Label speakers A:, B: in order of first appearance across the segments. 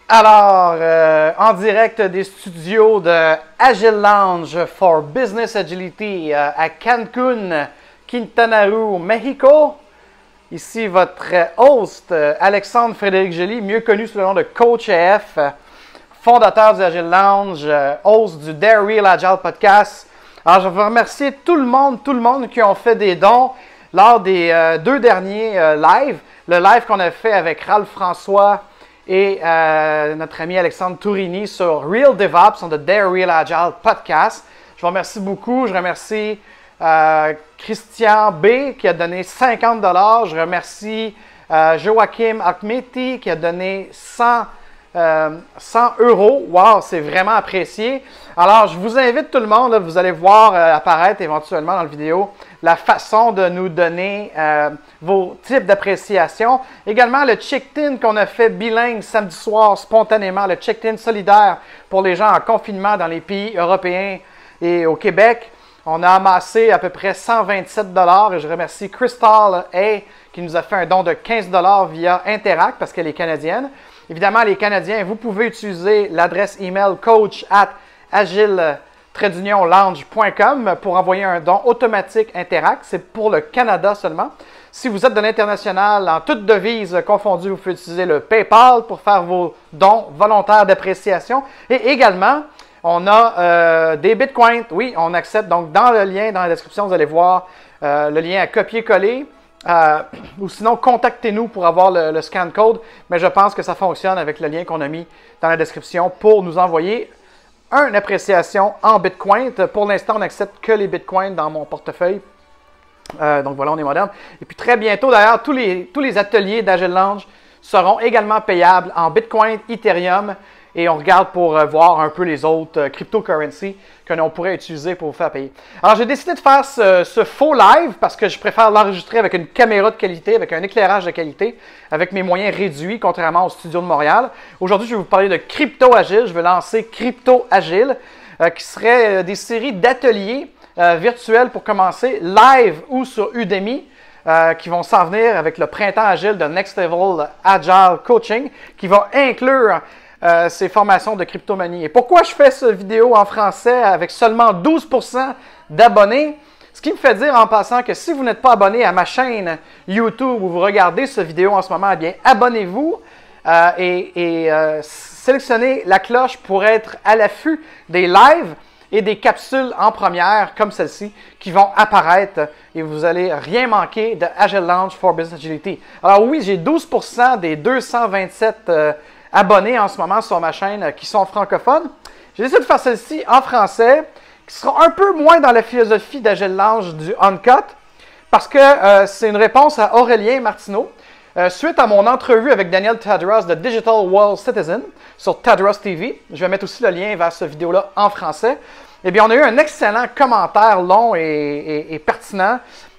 A: Alors, en direct des studios de Agile Lounge for Business Agility à Cancun, Quintana Roo, Mexico. Ici votre host, Alexandre Frédéric Gély, mieux connu sous le nom de Coach AF, fondateur du Agile Lounge, host du Dare Real Agile Podcast. Alors, je veux remercier tout le monde qui ont fait des dons lors des deux derniers lives. Le live qu'on a fait avec Ralph François et notre ami Alexandre Tourini sur Real DevOps, sur le Dare Real Agile Podcast. Je vous remercie beaucoup. Je remercie Christian B qui a donné 50 $. Je remercie Joachim Akmeti qui a donné 100 €. Wow, c'est vraiment apprécié. Alors, je vous invite tout le monde, là, vous allez voir apparaître éventuellement dans la vidéo la façon de nous donner vos types d'appréciation. Également, le check-in qu'on a fait bilingue samedi soir spontanément, le check-in solidaire pour les gens en confinement dans les pays européens et au Québec. On a amassé à peu près 127 $ et je remercie Crystal A qui nous a fait un don de 15 $ via Interact parce qu'elle est canadienne. Évidemment, les Canadiens, vous pouvez utiliser l'adresse email coach@agile-lounge.com pour envoyer un don automatique Interact. C'est pour le Canada seulement. Si vous êtes de l'international, en toute devise confondue, vous pouvez utiliser le PayPal pour faire vos dons volontaires d'appréciation. Et également, on a des bitcoins. Oui, on accepte. Donc, dans le lien, dans la description, vous allez voir le lien à copier-coller. Ou sinon, contactez-nous pour avoir le scan code. Mais je pense que ça fonctionne avec le lien qu'on a mis dans la description pour nous envoyer une appréciation en bitcoin. Pour l'instant, on n'accepte que les bitcoins dans mon portefeuille. Donc voilà, on est moderne. Et puis très bientôt, d'ailleurs, tous les ateliers d'Agile Lounge seront également payables en bitcoin, Ethereum. Et on regarde pour voir un peu les autres cryptocurrencies que l'on pourrait utiliser pour vous faire payer. Alors, j'ai décidé de faire ce faux live parce que je préfère l'enregistrer avec une caméra de qualité, avec un éclairage de qualité, avec mes moyens réduits, contrairement au studio de Montréal. Aujourd'hui, je vais vous parler de Crypto Agile. Je vais lancer Crypto Agile, qui serait des séries d'ateliers virtuels pour commencer, live ou sur Udemy. Qui vont s'en venir avec le printemps agile de Next Level Agile Coaching, qui va inclure ces formations de cryptomanie. Et pourquoi je fais cette vidéo en français avec seulement 12% d'abonnés? Ce qui me fait dire en passant que si vous n'êtes pas abonné à ma chaîne YouTube où vous regardez cette vidéo en ce moment, eh bien, abonnez-vous et sélectionnez la cloche pour être à l'affût des lives et des capsules en première comme celle-ci qui vont apparaître et vous n'allez rien manquer de Agile Lounge for Business Agility. Alors oui, j'ai 12% des 227 abonnés en ce moment sur ma chaîne qui sont francophones. J'ai décidé de faire celle-ci en français, qui sera un peu moins dans la philosophie d'Agile Lounge du Uncut, parce que c'est une réponse à Aurélien Martineau, suite à mon entrevue avec Daniel Tadros de Digital World Citizen sur Tadros TV. Je vais mettre aussi le lien vers cette vidéo-là en français. Eh bien, on a eu un excellent commentaire long et pertinent,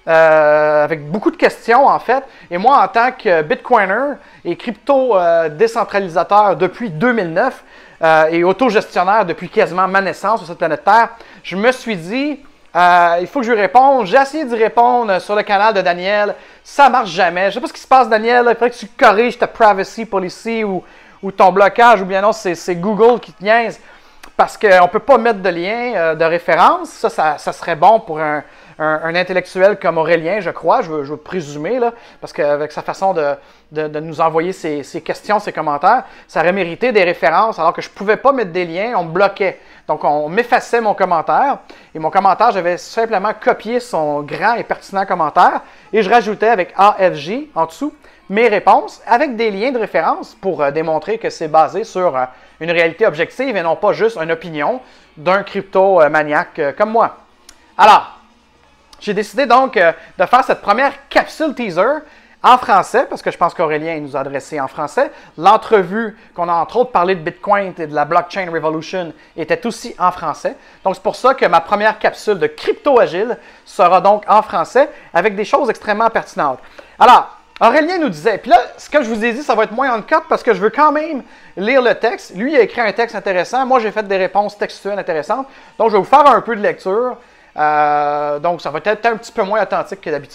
A: avec beaucoup de questions en fait. Et moi, en tant que Bitcoiner et crypto décentralisateur depuis 2009 et autogestionnaire depuis quasiment ma naissance sur cette planète Terre, je me suis dit, il faut que je lui réponde. J'ai essayé d'y répondre sur le canal de Daniel. Ça marche jamais. Je ne sais pas ce qui se passe, Daniel. Il faudrait que tu corriges ta privacy policy ou ton blocage, ou bien non, c'est Google qui te niaise. Parce qu'on ne peut pas mettre de lien de référence. Ça serait bon pour un intellectuel comme Aurélien, je crois, je veux présumer, là, parce qu'avec sa façon de nous envoyer ses questions, ses commentaires, ça aurait mérité des références, alors que je ne pouvais pas mettre des liens, on me bloquait. Donc, on m'effaçait mon commentaire, et mon commentaire, j'avais simplement copié son grand et pertinent commentaire, et je rajoutais avec AFJ en dessous mes réponses, avec des liens de référence pour démontrer que c'est basé sur une réalité objective et non pas juste une opinion d'un crypto-maniaque comme moi. Alors, j'ai décidé donc de faire cette première capsule teaser en français, parce que je pense qu'Aurélien nous a adressé en français. L'entrevue qu'on a entre autres parlé de Bitcoin et de la Blockchain Revolution était aussi en français. Donc c'est pour ça que ma première capsule de Crypto Agile sera donc en français, avec des choses extrêmement pertinentes. Alors, Aurélien nous disait, puis là, ce que je vous ai dit, ça va être moins on cut parce que je veux quand même lire le texte. Lui, il a écrit un texte intéressant. Moi, j'ai fait des réponses textuelles intéressantes. Donc, je vais vous faire un peu de lecture. Donc, ça va être un petit peu moins authentique que d'habitude.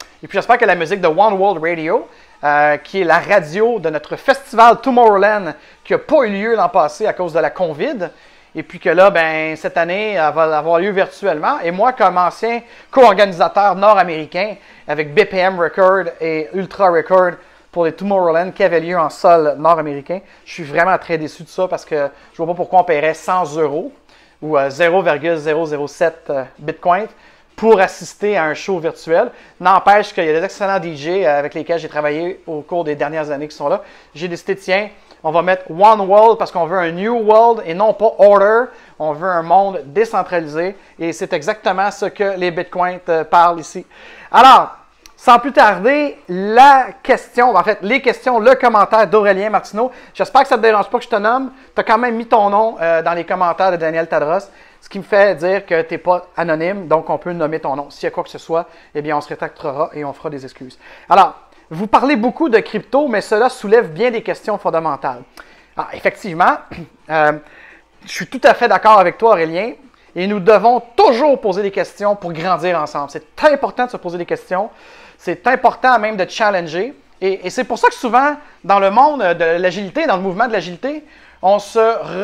A: Et puis j'espère que la musique de One World Radio, qui est la radio de notre festival Tomorrowland, qui n'a pas eu lieu l'an passé à cause de la COVID, et puis que là, ben, cette année, elle va avoir lieu virtuellement. Et moi, comme ancien co-organisateur nord-américain, avec BPM Record et Ultra Record pour les Tomorrowland qui avaient lieu en sol nord-américain, je suis vraiment très déçu de ça parce que je ne vois pas pourquoi on paierait 100 € ou 0,007 Bitcoin pour assister à un show virtuel. N'empêche qu'il y a des excellents DJ avec lesquels j'ai travaillé au cours des dernières années qui sont là. J'ai décidé, tiens, on va mettre One World parce qu'on veut un New World et non pas Order. On veut un monde décentralisé et c'est exactement ce que les Bitcoins parlent ici. Alors, sans plus tarder, la question, en fait, les questions, le commentaire d'Aurélien Martineau. J'espère que ça ne te dérange pas que je te nomme. Tu as quand même mis ton nom dans les commentaires de Daniel Tadros, ce qui me fait dire que tu n'es pas anonyme, donc on peut nommer ton nom. S'il y a quoi que ce soit, eh bien, on se rétractera et on fera des excuses. Alors, vous parlez beaucoup de crypto, mais cela soulève bien des questions fondamentales. Alors, effectivement, je suis tout à fait d'accord avec toi, Aurélien, et nous devons toujours poser des questions pour grandir ensemble. C'est important de se poser des questions. C'est important même de challenger. Et c'est pour ça que souvent, dans le monde de l'agilité, dans le mouvement de l'agilité, on se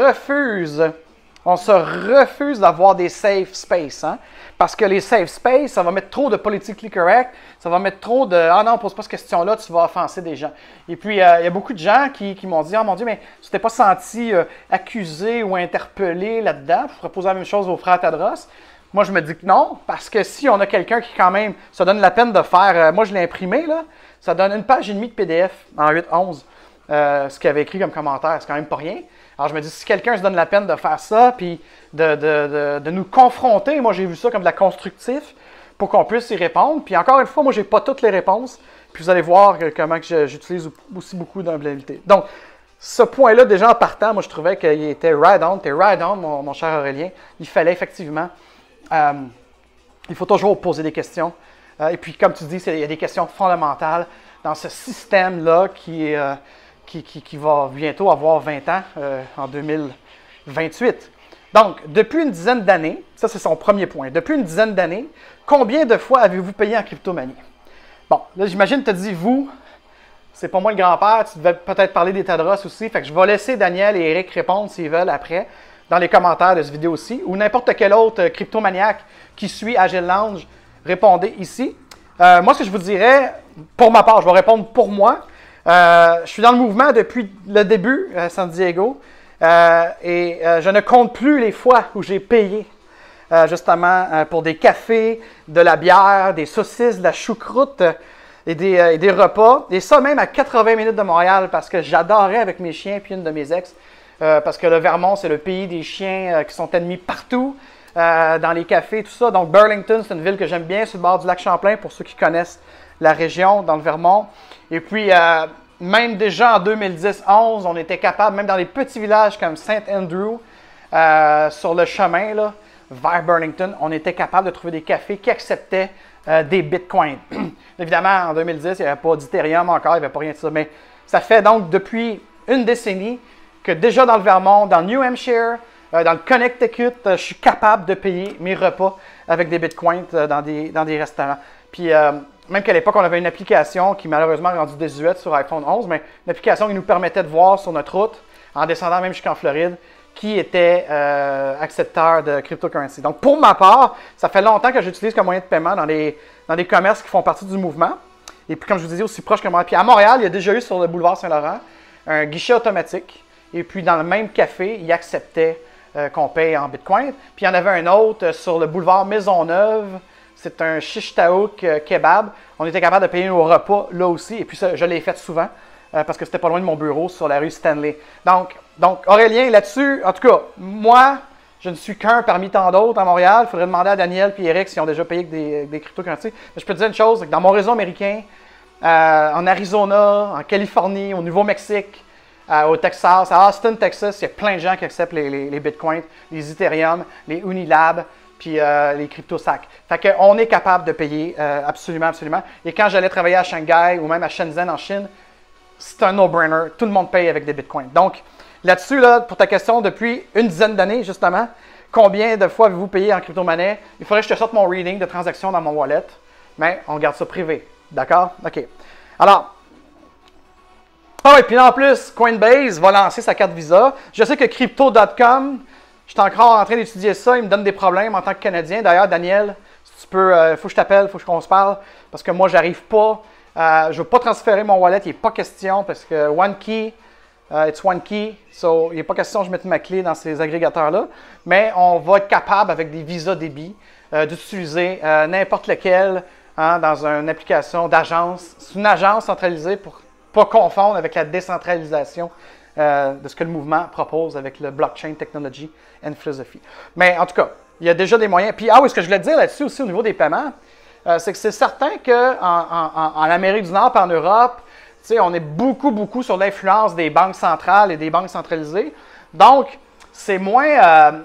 A: refuse d'avoir des safe space. Hein? Parce que les safe space, ça va mettre trop de politically correct, ça va mettre trop de « Ah non, pose pas cette question-là, tu vas offenser des gens. » Et puis, il y a beaucoup de gens qui m'ont dit « Oh mon Dieu, mais tu t'es pas senti accusé ou interpellé là-dedans? » Je pourrais poser la même chose aux frères Tadros. Moi, je me dis que non, parce que si on a quelqu'un qui, quand même, se donne la peine de faire... moi, je l'ai imprimé, là. Ça donne 1 page et demie de PDF en 8-11, ce qu'il avait écrit comme commentaire. C'est quand même pas rien. Alors, je me dis, si quelqu'un se donne la peine de faire ça, puis de nous confronter, moi, j'ai vu ça comme de la constructif, pour qu'on puisse y répondre. Puis encore une fois, moi, j'ai pas toutes les réponses. Puis vous allez voir comment j'utilise aussi beaucoup d'habilité. Donc, ce point-là, déjà en partant, moi, je trouvais qu'il était right on. T'es right on, mon cher Aurélien. Il fallait effectivement... il faut toujours poser des questions. Et puis, comme tu dis, il y a des questions fondamentales dans ce système-là qui va bientôt avoir 20 ans en 2028. Donc, depuis une dizaine d'années, ça c'est son premier point, depuis une dizaine d'années, combien de fois avez-vous payé en crypto-monnaie? Bon, là j'imagine, tu as dit vous, c'est pas moi le grand-père, tu devais peut-être parler des Tadros aussi, fait que je vais laisser Daniel et Eric répondre s'ils veulent après, dans les commentaires de cette vidéo aussi, ou n'importe quel autre cryptomaniaque qui suit Agile Lounge, répondez ici. Moi, ce que je vous dirais, pour ma part, je vais répondre pour moi. Je suis dans le mouvement depuis le début à San Diego et je ne compte plus les fois où j'ai payé justement pour des cafés, de la bière, des saucisses, de la choucroute et des repas. Et ça même à 80 minutes de Montréal parce que j'adorais avec mes chiens puis une de mes ex. Parce que le Vermont, c'est le pays des chiens qui sont admis partout, dans les cafés, tout ça. Donc, Burlington, c'est une ville que j'aime bien, sur le bord du lac Champlain, pour ceux qui connaissent la région, dans le Vermont. Et puis, même déjà en 2010-11, on était capable, même dans les petits villages comme Saint Andrew, sur le chemin là, vers Burlington, on était capable de trouver des cafés qui acceptaient des bitcoins. Évidemment, en 2010, il n'y avait pas d'Ethereum encore, il n'y avait pas rien de ça. Mais ça fait donc depuis une décennie que déjà dans le Vermont, dans le New Hampshire, dans le Connecticut, je suis capable de payer mes repas avec des bitcoins dans des restaurants. Puis même qu'à l'époque, on avait une application qui malheureusement est rendue désuète sur iPhone 11, mais une application qui nous permettait de voir sur notre route, en descendant même jusqu'en Floride, qui était accepteur de cryptocurrency. Donc pour ma part, ça fait longtemps que j'utilise comme moyen de paiement dans des commerces qui font partie du mouvement. Et puis comme je vous disais, aussi proche que moi. Puis à Montréal, il y a déjà eu sur le boulevard Saint-Laurent un guichet automatique. Et puis dans le même café, ils acceptaient qu'on paye en Bitcoin. Puis il y en avait un autre sur le boulevard Maisonneuve. C'est un shish taouk kebab. On était capable de payer nos repas là aussi. Et puis ça, je l'ai fait souvent parce que c'était pas loin de mon bureau sur la rue Stanley. Donc Aurélien, là-dessus, en tout cas, moi, je ne suis qu'un parmi tant d'autres à Montréal. Il faudrait demander à Daniel et Eric s'ils ont déjà payé avec des cryptocurrencies. Mais je peux te dire une chose, c'est que dans mon réseau américain, en Arizona, en Californie, au Nouveau-Mexique, au Texas, à Austin, Texas, il y a plein de gens qui acceptent les bitcoins, les Ethereum, les Unilab, puis les CryptoSac. Fait qu'on est capable de payer absolument, absolument. Et quand j'allais travailler à Shanghai ou même à Shenzhen en Chine, c'est un no-brainer. Tout le monde paye avec des bitcoins. Donc, là-dessus, là, pour ta question, depuis une dizaine d'années, justement, combien de fois avez-vous payé en crypto-monnaie? Il faudrait que je te sorte mon reading de transactions dans mon wallet. mais on garde ça privé. D'accord? OK. Alors, ah oui, puis en plus, Coinbase va lancer sa carte Visa. Je sais que Crypto.com, je suis encore en train d'étudier ça, il me donne des problèmes en tant que Canadien. D'ailleurs, Daniel, si tu peux, il faut que je t'appelle, il faut qu'on se parle, parce que moi, j'arrive pas, je ne veux pas transférer mon wallet, il n'est pas question, parce que OneKey, it's OneKey, so il n'est pas question que je mette ma clé dans ces agrégateurs-là, mais on va être capable, avec des visas débit, d'utiliser n'importe lequel dans une application d'agence. C'est une agence centralisée pour ne pas confondre avec la décentralisation de ce que le mouvement propose avec le blockchain technology and philosophy. Mais en tout cas, il y a déjà des moyens. Puis, oui, ce que je voulais dire là-dessus aussi au niveau des paiements, c'est que c'est certain qu'en Amérique du Nord et en Europe, on est beaucoup sur l'influence des banques centrales et des banques centralisées. Donc, c'est moins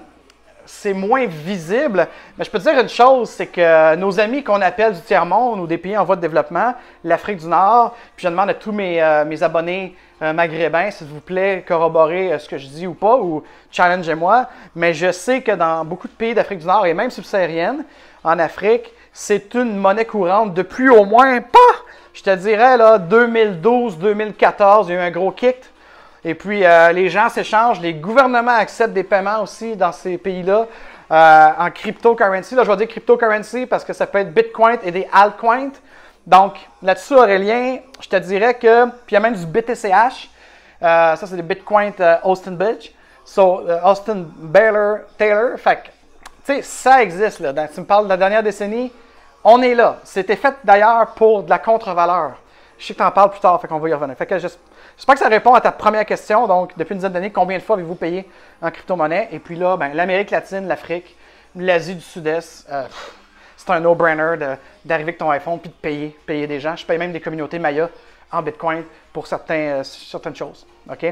A: visible. Mais je peux te dire une chose, c'est que nos amis qu'on appelle du tiers-monde ou des pays en voie de développement, l'Afrique du Nord, puis je demande à tous mes abonnés maghrébins, s'il vous plaît, corroborer ce que je dis ou pas, ou challengez-moi. Mais je sais que dans beaucoup de pays d'Afrique du Nord, et même subsaharienne, en Afrique, c'est une monnaie courante depuis au moins, je te dirais, là, 2012-2014, il y a eu un gros kick. Et puis, les gens s'échangent, les gouvernements acceptent des paiements aussi dans ces pays-là en cryptocurrency. Là, je vais dire cryptocurrency parce que ça peut être Bitcoin et des altcoins. Donc, là-dessus, Aurélien, je te dirais que, puis il y a même du BTCH. Ça, c'est des Bitcoin Austin Bridge. So, Austin Taylor. Fait que, tu sais, ça existe, là. Tu me parles de la dernière décennie, on est là. C'était fait d'ailleurs pour de la contre-valeur. Je sais que tu en parles plus tard, fait qu'on va y revenir. Fait que j'espère que ça répond à ta première question. Donc, depuis une dizaine d'années, combien de fois avez-vous payé en crypto-monnaie? Et puis là, l'Amérique latine, l'Afrique, l'Asie du Sud-Est, c'est un no-brainer d'arriver avec ton iPhone puis de payer des gens. Je paye même des communautés Maya en Bitcoin pour certaines choses. OK?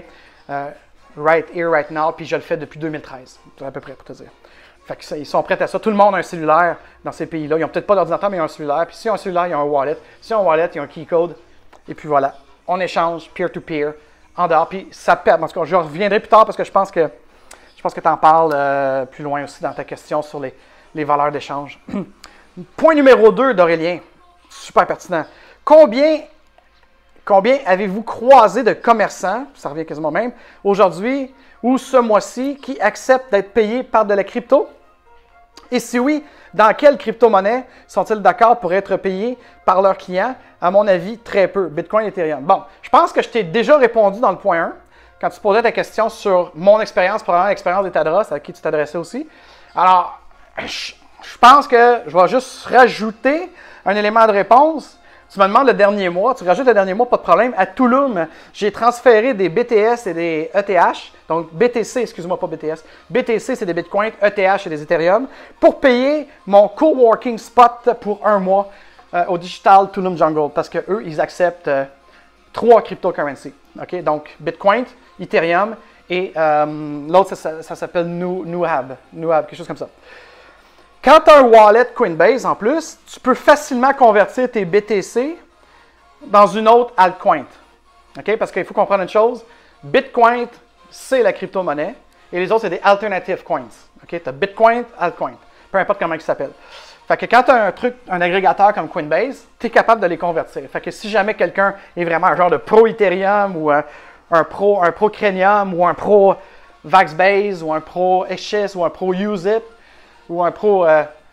A: Right here, right now, puis je le fais depuis 2013. C'est à peu près pour te dire. Fait que ils sont prêts à ça. Tout le monde a un cellulaire dans ces pays-là. Ils n'ont peut-être pas d'ordinateur, mais ils ont un cellulaire. Puis s'ils ont un cellulaire, ils ont un wallet. S'ils ont un wallet, ils ont un key code. Et puis voilà. On échange peer-to-peer en dehors. Puis ça perd. En tout cas, je reviendrai plus tard parce que je pense que tu en parles plus loin aussi dans ta question sur les valeurs d'échange. Point numéro 2 d'Aurélien. Super pertinent. Combien avez-vous croisé de commerçants, ça revient quasiment au même, aujourd'hui ou ce mois-ci, qui acceptent d'être payés par de la crypto? Et si oui, dans quelle crypto-monnaie sont-ils d'accord pour être payés par leurs clients? À mon avis, très peu. Bitcoin et Ethereum. Bon, je pense que je t'ai déjà répondu dans le point 1, quand tu posais ta question sur mon expérience, probablement l'expérience des Tadros, à qui tu t'adressais aussi. Alors, je pense que je vais juste rajouter un élément de réponse. Tu me demandes le dernier mois, tu rajoutes le dernier mois, pas de problème. À Tulum, j'ai transféré des BTS et des ETH, donc BTC, excuse-moi, pas BTS. BTC, c'est des Bitcoins, ETH, c'est des Ethereum, pour payer mon coworking spot pour un mois au Digital Tulum Jungle, parce qu'eux, ils acceptent 3 cryptocurrencies. Okay? Donc, Bitcoin, Ethereum et l'autre, ça s'appelle Nuhab, quelque chose comme ça. Quand tu as un wallet Coinbase, en plus, tu peux facilement convertir tes BTC dans une autre altcoin. Okay? Parce qu'il faut comprendre une chose, Bitcoin, c'est la crypto-monnaie, et les autres, c'est des alternative coins. Okay? Tu as Bitcoin, altcoin, peu importe comment ils s'appellent. Fait que quand tu as un agrégateur comme Coinbase, tu es capable de les convertir. Fait que si jamais quelqu'un est vraiment un genre de pro Ethereum ou un pro Cranium ou un pro Vaxbase ou un pro Exis ou un pro UseIt, ou un pro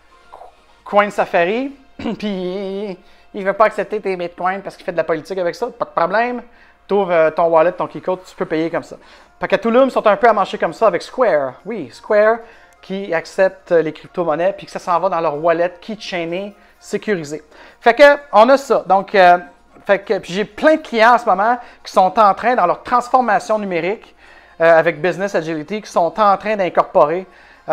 A: Coin Safari, puis il ne veut pas accepter tes bitcoins parce qu'il fait de la politique avec ça, pas de problème. Tu ouvres ton wallet, ton key code, tu peux payer comme ça. Fait qu'à Tulum, ils sont un peu à marcher comme ça avec Square. Oui, Square qui accepte les crypto-monnaies puis que ça s'en va dans leur wallet keychainé sécurisé. Fait que, on a ça. Donc, puis j'ai plein de clients en ce moment qui sont en train, dans leur transformation numérique avec Business Agility, qui sont en train d'incorporer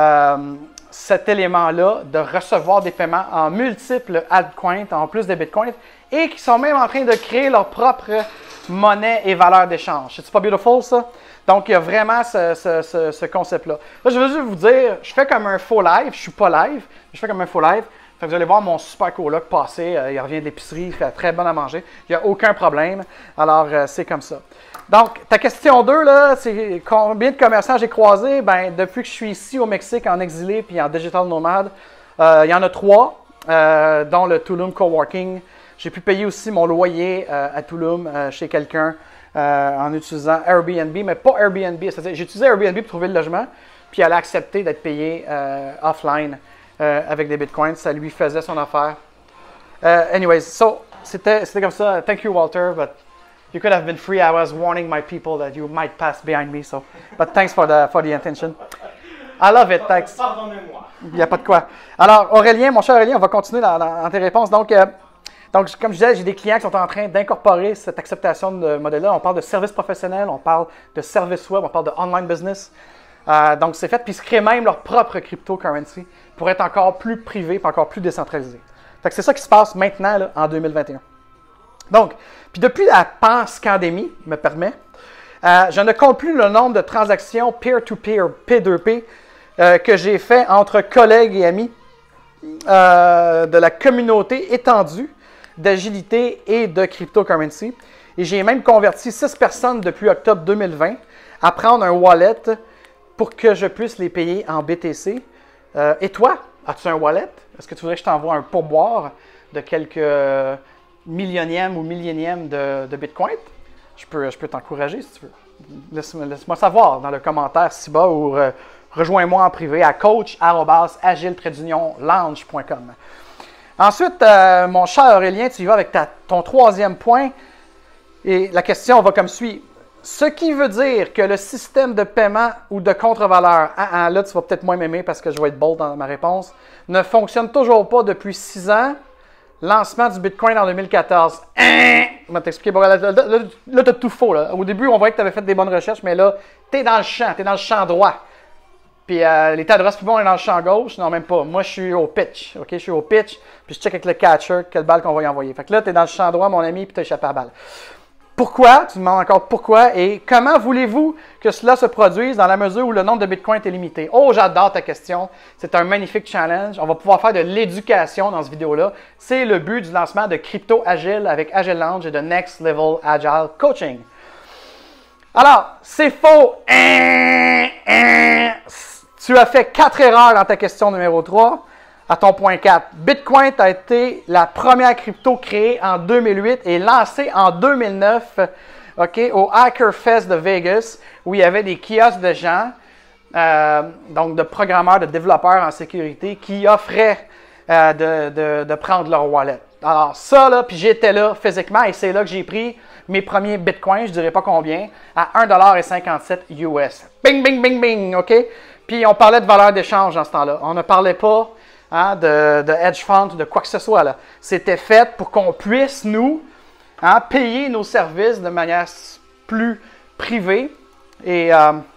A: cet élément-là, de recevoir des paiements en multiples altcoins, en plus des bitcoins, et qui sont même en train de créer leur propre monnaie et valeur d'échange. C'est pas beautiful, ça? Donc, il y a vraiment ce concept-là. Là, je veux juste vous dire, je fais comme un faux live, je ne suis pas live, je fais comme un faux live. Fait que vous allez voir mon super coloc passer, il revient d'épicerie, il fait très bon à manger, il n'y a aucun problème. Alors, c'est comme ça. Donc, ta question 2, là, c'est combien de commerçants j'ai croisés? Ben, depuis que je suis ici au Mexique en exilé puis en digital nomade, il y en a 3. dont le Tulum Coworking. J'ai pu payer aussi mon loyer à Tulum chez quelqu'un en utilisant Airbnb, mais pas Airbnb. C'est-à-dire, j'ai utilisé Airbnb pour trouver le logement, puis elle a accepté d'être payée offline avec des bitcoins. Ça lui faisait son affaire. Anyways, so, c'était comme ça. Thank you, Walter, but you could have been free. I was warning my people that you might pass behind me, so. But thanks for the attention. I love it, thanks.
B: Pardonnez-moi.
A: Il n'y a pas de quoi. Alors, Aurélien, mon cher Aurélien, on va continuer dans tes réponses. Donc, comme je disais, j'ai des clients qui sont en train d'incorporer cette acceptation de modèle-là. On parle de services professionnels, on parle de services web, on parle de online business. Donc, c'est fait. Puis, ils se créent même leur propre cryptocurrency pour être encore plus privé et encore plus décentralisé. Fait que c'est ça qui se passe maintenant, là, en 2021. Donc, puis depuis la pandémie, me permet, je ne compte plus le nombre de transactions peer-to-peer, P2P, que j'ai fait entre collègues et amis de la communauté étendue d'agilité et de cryptocurrency. Et j'ai même converti 6 personnes depuis octobre 2020 à prendre un wallet pour que je puisse les payer en BTC. Et toi, as-tu un wallet? Est-ce que tu voudrais que je t'envoie un pourboire de quelques millionièmes ou milliénièmes de Bitcoin? Je peux t'encourager si tu veux. Laisse-moi savoir dans le commentaire ci-bas ou rejoins-moi en privé à coach@agile-lounge.com. Ensuite, mon cher Aurélien, tu y vas avec ton troisième point. Et la question va comme suit. Ce qui veut dire que le système de paiement ou de contre-valeur, là tu vas peut-être moins m'aimer parce que je vais être bold dans ma réponse, ne fonctionne toujours pas depuis 6 ans. Lancement du Bitcoin en 2014. Je vais t'expliquer. Là, tu as tout faux. Là. Au début, on voyait que tu avais fait des bonnes recherches, mais là, tu es dans le champ. Tu es dans le champ droit. Puis l'état de puis bon, on est dans le champ gauche. Non, même pas. Moi, je suis au pitch. OK? Je suis au pitch. Puis je check avec le catcher quelle balle qu'on va y envoyer. Fait que là, tu es dans le champ droit, mon ami, puis tu as échappé à la balle. Pourquoi? Tu me demandes encore pourquoi et comment voulez-vous que cela se produise dans la mesure où le nombre de bitcoins est limité? Oh, j'adore ta question. C'est un magnifique challenge. On va pouvoir faire de l'éducation dans cette vidéo-là. C'est le but du lancement de Crypto Agile avec Agile Lounge et de Next Level Agile Coaching. Alors, c'est faux. Tu as fait 4 erreurs dans ta question numéro 3. À ton point 4, Bitcoin a été la première crypto créée en 2008 et lancée en 2009 au Hacker Fest de Vegas, où il y avait des kiosques de gens, donc de programmeurs, de développeurs en sécurité, qui offraient de prendre leur wallet. Alors ça, là, puis j'étais là physiquement et c'est là que j'ai pris mes premiers bitcoins, je ne dirais pas combien, à 1,57 US. Bing, bing, bing, bing, OK? Puis on parlait de valeur d'échange dans ce temps-là. On ne parlait pas de hedge fund ou de quoi que ce soit. C'était fait pour qu'on puisse, nous, payer nos services de manière plus privée et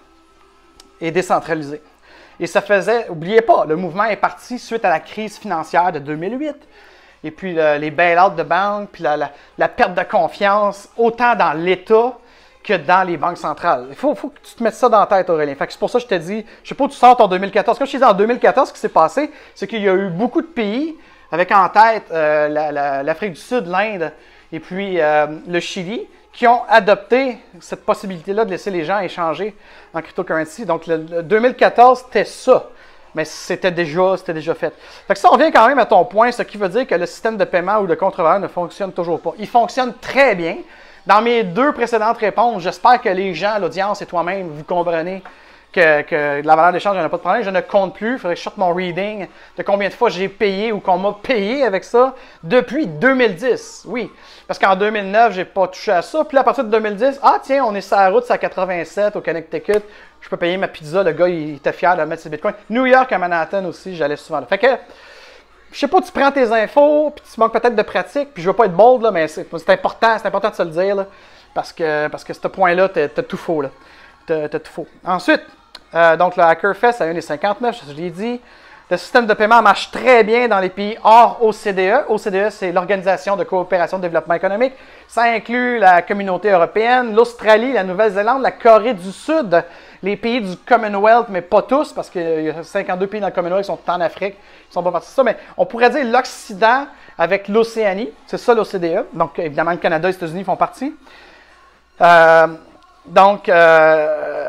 A: décentralisée. Et ça faisait, n'oubliez pas, le mouvement est parti suite à la crise financière de 2008. Et puis les bail-outs de banques, puis la perte de confiance, autant dans l'État que dans les banques centrales. Il faut que tu te mettes ça dans la tête, Aurélien. Fait que c'est pour ça que je te dis, je ne sais pas où tu sors en 2014. Comme je te disais, en 2014, ce qui s'est passé, c'est qu'il y a eu beaucoup de pays, avec en tête l'Afrique du Sud, l'Inde et puis le Chili, qui ont adopté cette possibilité-là de laisser les gens échanger en cryptocurrency. Donc, le 2014, c'était ça. Mais c'était déjà fait. Fait que ça, on vient quand même à ton point, ce qui veut dire que le système de paiement ou de contre-valeur ne fonctionne toujours pas. Il fonctionne très bien. Dans mes 2 précédentes réponses, j'espère que les gens, l'audience et toi-même, vous comprenez que la valeur d'échange, il n'y en a pas de problème. Je ne compte plus. Il faudrait que je sorte mon reading de combien de fois j'ai payé ou qu'on m'a payé avec ça depuis 2010. Oui, parce qu'en 2009, je n'ai pas touché à ça. Puis là, à partir de 2010, tiens, on est sur la route, c'est à 87 au Connecticut. Je peux payer ma pizza. Le gars, il était fier de mettre ses bitcoins. New York à Manhattan aussi, j'allais souvent là. Fait que, je sais pas, tu prends tes infos, puis tu manques peut-être de pratique, puis je veux pas être bold, là, mais c'est important de se le dire, là, parce que ce point-là, t'as tout faux, là. T'as tout faux. Ensuite, donc le Hacker Fest à 1,59, je l'ai dit. Le système de paiement marche très bien dans les pays hors OCDE. OCDE, c'est l'Organisation de coopération de développement économique. Ça inclut la communauté européenne, l'Australie, la Nouvelle-Zélande, la Corée du Sud, les pays du Commonwealth, mais pas tous, parce qu'il y a 52 pays dans le Commonwealth qui sont en Afrique, qui ne sont pas partis de ça. Mais on pourrait dire l'Occident avec l'Océanie. C'est ça l'OCDE. Donc, évidemment, le Canada et les États-Unis font partie.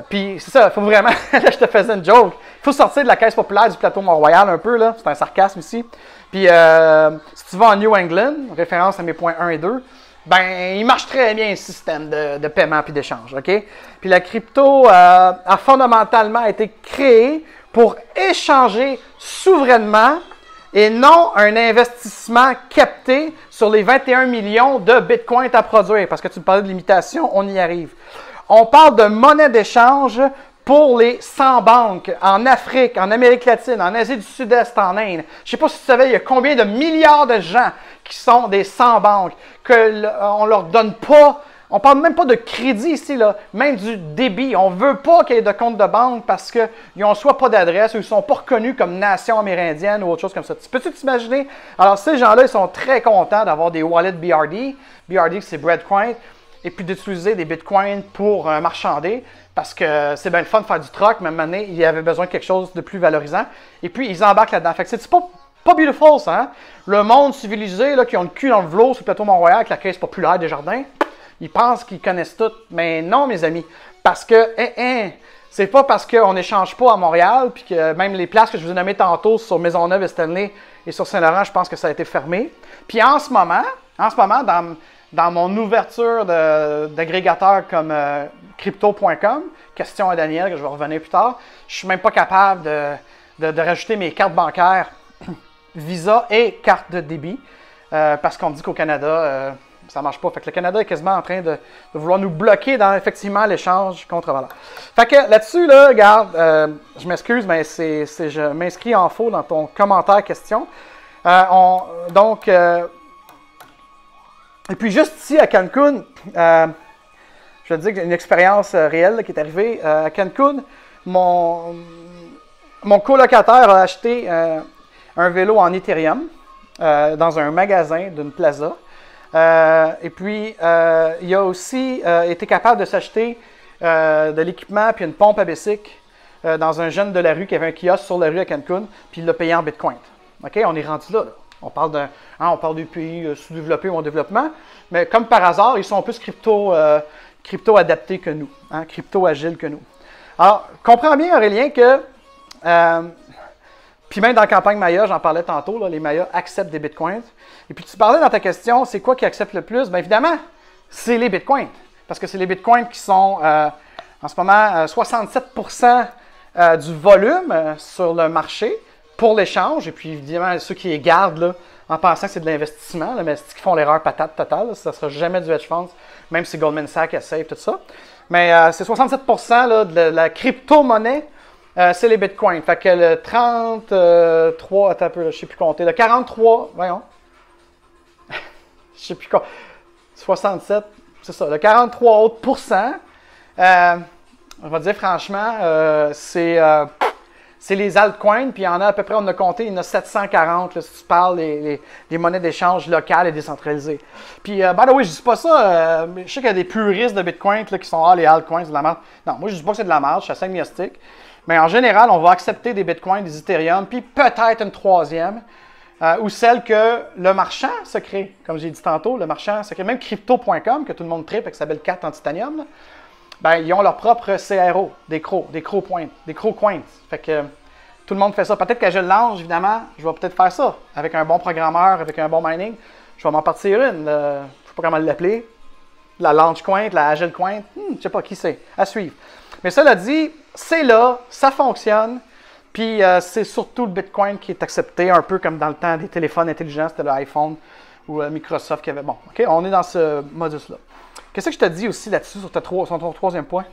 A: Puis c'est ça, il faut vraiment, là je te faisais une joke, il faut sortir de la caisse populaire du plateau Mont-Royal un peu, là, c'est un sarcasme ici. Puis si tu vas en New England, référence à mes points 1 et 2, ben il marche très bien le système de paiement puis d'échange, OK? Puis la crypto a fondamentalement été créée pour échanger souverainement et non un investissement capté sur les 21 millions de bitcoins à produire. Parce que tu me parlais de limitation, on y arrive. On parle de monnaie d'échange pour les 100 banques en Afrique, en Amérique latine, en Asie du Sud-Est, en Inde. Je ne sais pas si tu savais, il y a combien de milliards de gens qui sont des 100 banques, qu'on ne leur donne pas. On ne parle même pas de crédit ici, là, même du débit. On ne veut pas qu'il y ait de compte de banque parce qu'ils n'ont soit pas d'adresse ou ils ne sont pas reconnus comme nation amérindienne ou autre chose comme ça. Peux-tu t'imaginer? Alors, ces gens-là, ils sont très contents d'avoir des wallets BRD. BRD, c'est Breadcoin. Et puis d'utiliser des bitcoins pour marchander parce que c'est bien le fun de faire du troc, mais à un moment donné, il y avait besoin de quelque chose de plus valorisant. Et puis, ils embarquent là-dedans. Fait que c'est pas beautiful, ça, hein? Le monde civilisé, là, qui ont le cul dans le velours sur le plateau Mont-Royal avec la caisse populaire des jardins, ils pensent qu'ils connaissent tout. Mais non, mes amis. Parce que, c'est pas parce qu'on n'échange pas à Montréal, puis que même les places que je vous ai nommées tantôt sur Maisonneuve et Stanley et sur Saint-Laurent, je pense que ça a été fermé. Puis en ce moment, dans mon ouverture d'agrégateur comme crypto.com, question à Daniel, que je vais revenir plus tard, je ne suis même pas capable de rajouter mes cartes bancaires Visa et carte de débit parce qu'on me dit qu'au Canada, ça ne marche pas. Fait que le Canada est quasiment en train de vouloir nous bloquer dans effectivement l'échange contre-valeur. Fait que là-dessus, là, regarde, je m'excuse, mais je m'inscris en faux dans ton commentaire question. Et puis juste ici à Cancun, je te dis que j'ai une expérience réelle là, qui est arrivée. À Cancun, mon colocataire a acheté un vélo en Ethereum dans un magasin d'une plaza. Et puis, il a aussi été capable de s'acheter de l'équipement puis une pompe à bicycle dans un jeune de la rue qui avait un kiosque sur la rue à Cancun, puis il l'a payé en Bitcoin. OK? On est rendu là. On parle des pays sous-développés ou en développement, mais comme par hasard, ils sont plus crypto adaptés que nous, hein, crypto agiles que nous. Alors, comprends bien, Aurélien, que, puis même dans la campagne Maya, j'en parlais tantôt, là, les Mayas acceptent des bitcoins. Et puis tu parlais dans ta question, c'est quoi qui accepte le plus? Bien évidemment, c'est les bitcoins. Parce que c'est les bitcoins qui sont, en ce moment, 67% du volume sur le marché pour l'échange, et puis évidemment, ceux qui les gardent là, en pensant que c'est de l'investissement, mais c'est qui font l'erreur patate totale, là, ça ne sera jamais du hedge funds, même si Goldman Sachs essaye tout ça. Mais c'est 67% là, de la crypto-monnaie, c'est les bitcoins. Fait que le 33, attends un peu, là, je ne sais plus compter, le 43, voyons, je ne sais plus quoi, 67, c'est ça, le 43 autres pourcents, on va dire franchement, c'est les altcoins, puis il y en a à peu près, on a compté, il y en a 740, là, si tu parles des monnaies d'échange locales et décentralisées. Puis, by the way, je dis pas ça, je sais qu'il y a des puristes de Bitcoin là, qui sont, les altcoins, c'est de la merde. Non, moi, je dis pas que c'est de la merde, je suis assez agnostique. Mais en général, on va accepter des Bitcoins, des Ethereum, puis peut-être une troisième, ou celle que le marchand se crée. Comme j'ai dit tantôt, le marchand se crée. Même crypto.com, que tout le monde tripe avec sa belle carte en titanium, là, ben, ils ont leur propre CRO, des crow coins. Fait que tout le monde fait ça. Peut-être que je le lance, évidemment, je vais peut-être faire ça. Avec un bon programmeur, avec un bon mining, je vais m'en partir une. Je ne sais pas comment l'appeler. La Launch Coin, la Agile Coin, je ne sais pas qui c'est. À suivre. Mais cela dit, c'est là, ça fonctionne. Puis c'est surtout le Bitcoin qui est accepté, un peu comme dans le temps des téléphones intelligents, c'était l'iPhone ou Microsoft qui avait. Bon, OK, on est dans ce modus-là. Qu'est-ce que je te dis aussi là-dessus sur ton troisième point?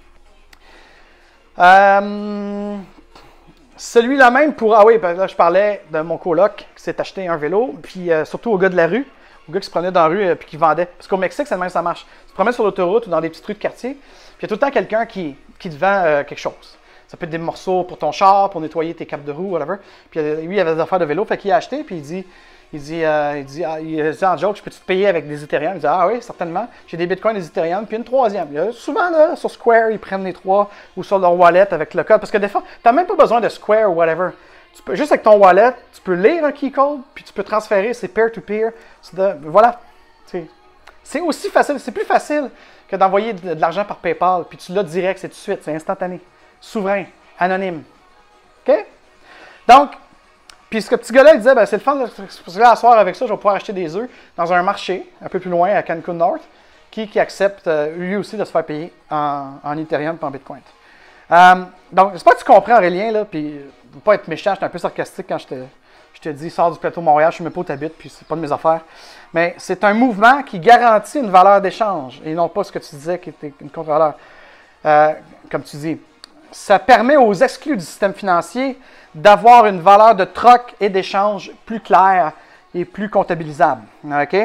A: Celui-là même pour... Ah oui, ben là, je parlais de mon coloc qui s'est acheté un vélo, puis surtout au gars de la rue, au gars qui se promenait dans la rue puis qui vendait. Parce qu'au Mexique, c'est le même, ça marche. Tu te promènes sur l'autoroute ou dans des petites rues de quartier, puis il y a tout le temps quelqu'un qui te vend quelque chose. Ça peut être des morceaux pour ton char, pour nettoyer tes capes de roue, whatever. Puis lui, il avait des affaires de vélo, fait qu'il a acheté, puis il dit en joke, je peux-tu te payer avec des Ethereum? Il dit, ah oui, certainement. J'ai des Bitcoins, des Ethereum, puis une troisième. Souvent, là, sur Square, ils prennent les trois, ou sur leur wallet avec le code. Parce que des fois, tu n'as même pas besoin de Square ou whatever. Juste avec ton wallet, tu peux lire un key code, puis tu peux transférer, c'est peer-to-peer. Voilà. C'est aussi facile, c'est plus facile que d'envoyer de l'argent par PayPal, puis tu l'as direct, c'est tout de suite, c'est instantané, souverain, anonyme. OK? Donc, puis ce que petit gars-là, il disait, ben, c'est le fun, parce que là, à soir, avec ça, je vais pouvoir acheter des œufs dans un marché, un peu plus loin, à Cancun North, qui accepte, lui aussi, de se faire payer en Ethereum et en Bitcoin. Donc, j'espère que tu comprends, Aurélien, là, puis ne pas être méchant, j'étais un peu sarcastique quand je te dis, sors du plateau Montréal, je ne sais même pas où tu habites, puis c'est pas de mes affaires. Mais c'est un mouvement qui garantit une valeur d'échange, et non pas ce que tu disais qui était une contre-valeur. Comme tu dis, ça permet aux exclus du système financier d'avoir une valeur de troc et d'échange plus claire et plus comptabilisable. OK?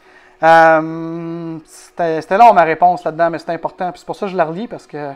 A: C'était long ma réponse là-dedans, mais c'est important. Puis c'est pour ça que je la relis, parce que...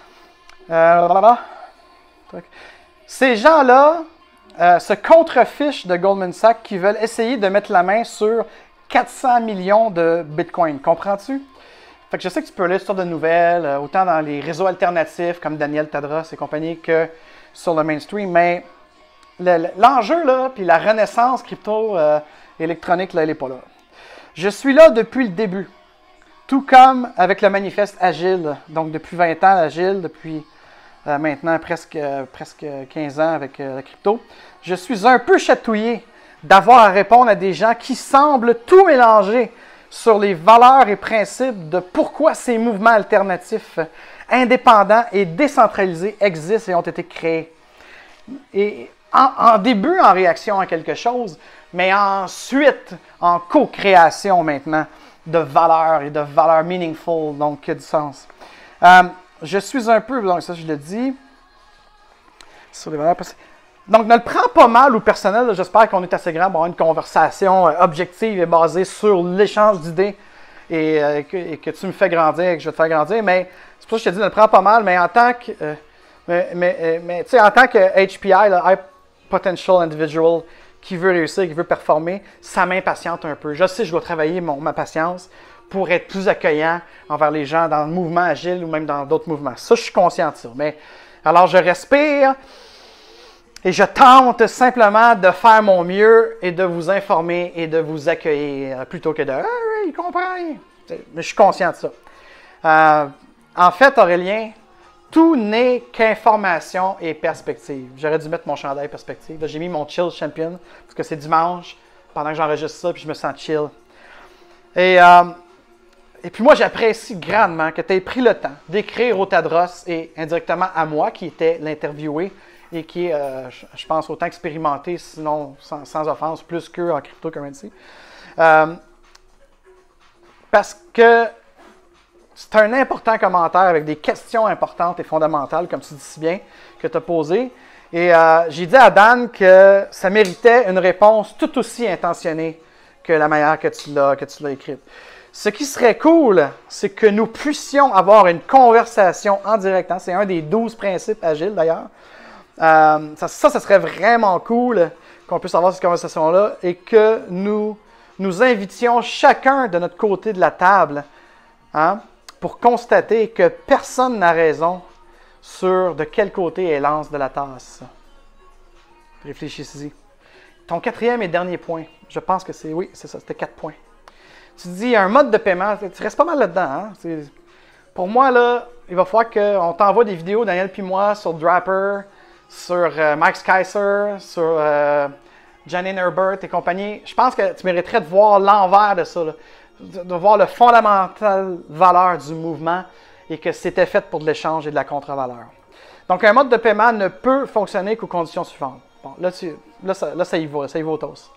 A: ces gens-là se contrefichent de Goldman Sachs qui veulent essayer de mettre la main sur 400 millions de Bitcoin. Comprends-tu? Fait que je sais que tu peux lire toutes sortes de nouvelles, autant dans les réseaux alternatifs comme Daniel Tadros et compagnie que sur le mainstream, mais l'enjeu, là, puis la renaissance crypto-électronique, là, elle n'est pas là. Je suis là depuis le début, tout comme avec le manifeste Agile, donc depuis 20 ans, Agile, depuis maintenant presque 15 ans avec la crypto. Je suis un peu chatouillé d'avoir à répondre à des gens qui semblent tout mélanger sur les valeurs et principes de pourquoi ces mouvements alternatifs indépendants et décentralisés existent et ont été créés. Et en début, en réaction à quelque chose, mais ensuite, en co-création maintenant de valeurs et de valeurs meaningful, donc qui a du sens. Je suis un peu, donc ça je le dis, sur les valeurs. Donc, ne le prends pas mal au personnel. J'espère qu'on est assez grand pour avoir une conversation objective et basée sur l'échange d'idées et que tu me fais grandir et que je vais te faire grandir. Mais c'est pour ça que je te dis, ne le prends pas mal, mais en tant que, en tant que HPI, là, High Potential Individual, qui veut réussir, qui veut performer, ça m'impatiente un peu. Je sais que je dois travailler ma patience pour être plus accueillant envers les gens dans le mouvement agile ou même dans d'autres mouvements. Ça, je suis conscient de ça. Mais alors, je respire et je tente simplement de faire mon mieux et de vous informer et de vous accueillir plutôt que de « Ah, il comprend rien ». Mais je suis conscient de ça. En fait, Aurélien, tout n'est qu'information et perspective. J'aurais dû mettre mon chandail perspective. J'ai mis mon Chill Champion parce que c'est dimanche pendant que j'enregistre ça puis je me sens chill. Et puis moi, j'apprécie grandement que tu aies pris le temps d'écrire au Tadros et indirectement à moi, qui était l'interviewé et qui est, je pense, autant expérimenté, sinon sans offense, plus qu'eux en cryptocurrency. Parce que c'est un important commentaire avec des questions importantes et fondamentales, comme tu dis si bien, que tu as posées. Et j'ai dit à Dan que ça méritait une réponse tout aussi intentionnée que la manière que tu l'as écrite. Ce qui serait cool, c'est que nous puissions avoir une conversation en direct. Hein? C'est un des 12 principes agiles, d'ailleurs. Ça serait vraiment cool qu'on puisse avoir cette conversation-là et que nous invitions chacun de notre côté de la table, hein, pour constater que personne n'a raison sur de quel côté est l'anse de la tasse. Réfléchissez-y. Ton quatrième et dernier point, je pense que c'est... Oui, c'est ça, c'était 4 points. Tu dis un mode de paiement, tu restes pas mal là-dedans. Hein? Pour moi, là, il va falloir qu'on t'envoie des vidéos, Daniel puis moi, sur Draper, sur Mike Kaiser, sur Janine Herbert et compagnie. Je pense que tu mériterais de voir l'envers de ça, là, de voir le fondamental valeur du mouvement et que c'était fait pour de l'échange et de la contre-valeur. Donc, un mode de paiement ne peut fonctionner qu'aux conditions suivantes. Bon, là, ça y va au toast.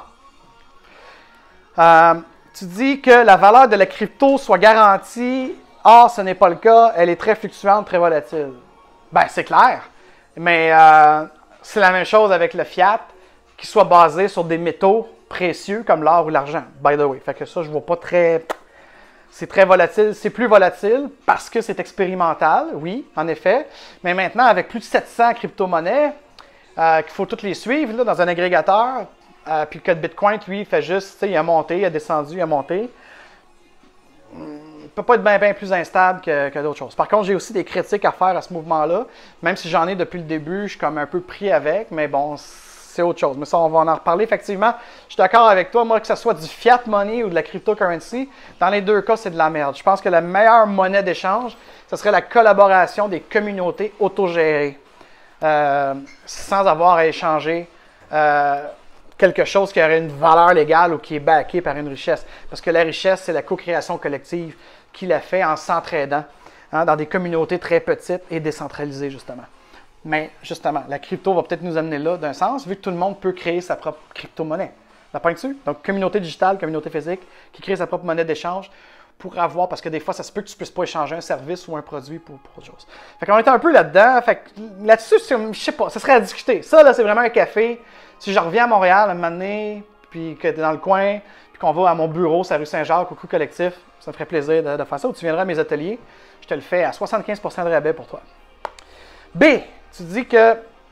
A: Tu dis que la valeur de la crypto soit garantie. Ce n'est pas le cas. Elle est très fluctuante, très volatile. Ben, c'est clair. Mais c'est la même chose avec le fiat, qui soit basé sur des métaux précieux comme l'or ou l'argent. By the way. Fait que ça, je ne vois pas très... C'est très volatile. C'est plus volatile parce que c'est expérimental, oui, en effet. Mais maintenant, avec plus de 700 crypto-monnaies, qu'il faut toutes les suivre là, dans un agrégateur, puis le code Bitcoin, lui, il fait juste, il a monté, il a descendu, il a monté. Il ne peut pas être bien plus instable que d'autres choses. Par contre, j'ai aussi des critiques à faire à ce mouvement-là. Même si j'en ai depuis le début, je suis comme un peu pris avec, mais bon, c'est autre chose. Mais ça, on va en reparler. Effectivement, je suis d'accord avec toi. Moi, que ce soit du fiat money ou de la cryptocurrency, dans les deux cas, c'est de la merde. Je pense que la meilleure monnaie d'échange, ce serait la collaboration des communautés autogérées, sans avoir à échanger quelque chose qui aurait une valeur légale ou qui est backé par une richesse. Parce que la richesse, c'est la co-création collective qui la fait en s'entraidant dans des communautés très petites et décentralisées, justement. Mais justement, la crypto va peut-être nous amener là d'un sens, vu que tout le monde peut créer sa propre crypto-monnaie. La pointe-tu? Donc, communauté digitale, communauté physique, qui crée sa propre monnaie d'échange pour avoir, parce que des fois, ça se peut que tu ne puisses pas échanger un service ou un produit pour autre chose. Fait qu'on est un peu là-dedans. Fait que là-dessus, je sais pas, ça serait à discuter. Ça, là, c'est vraiment un café. Si je reviens à Montréal un moment donné, puis que tu es dans le coin, puis qu'on va à mon bureau, c'est la rue Saint-Jacques, au Coup Collectif, ça me ferait plaisir de faire ça. Ou tu viendras à mes ateliers, je te le fais à 75% de rabais pour toi. B, tu dis que...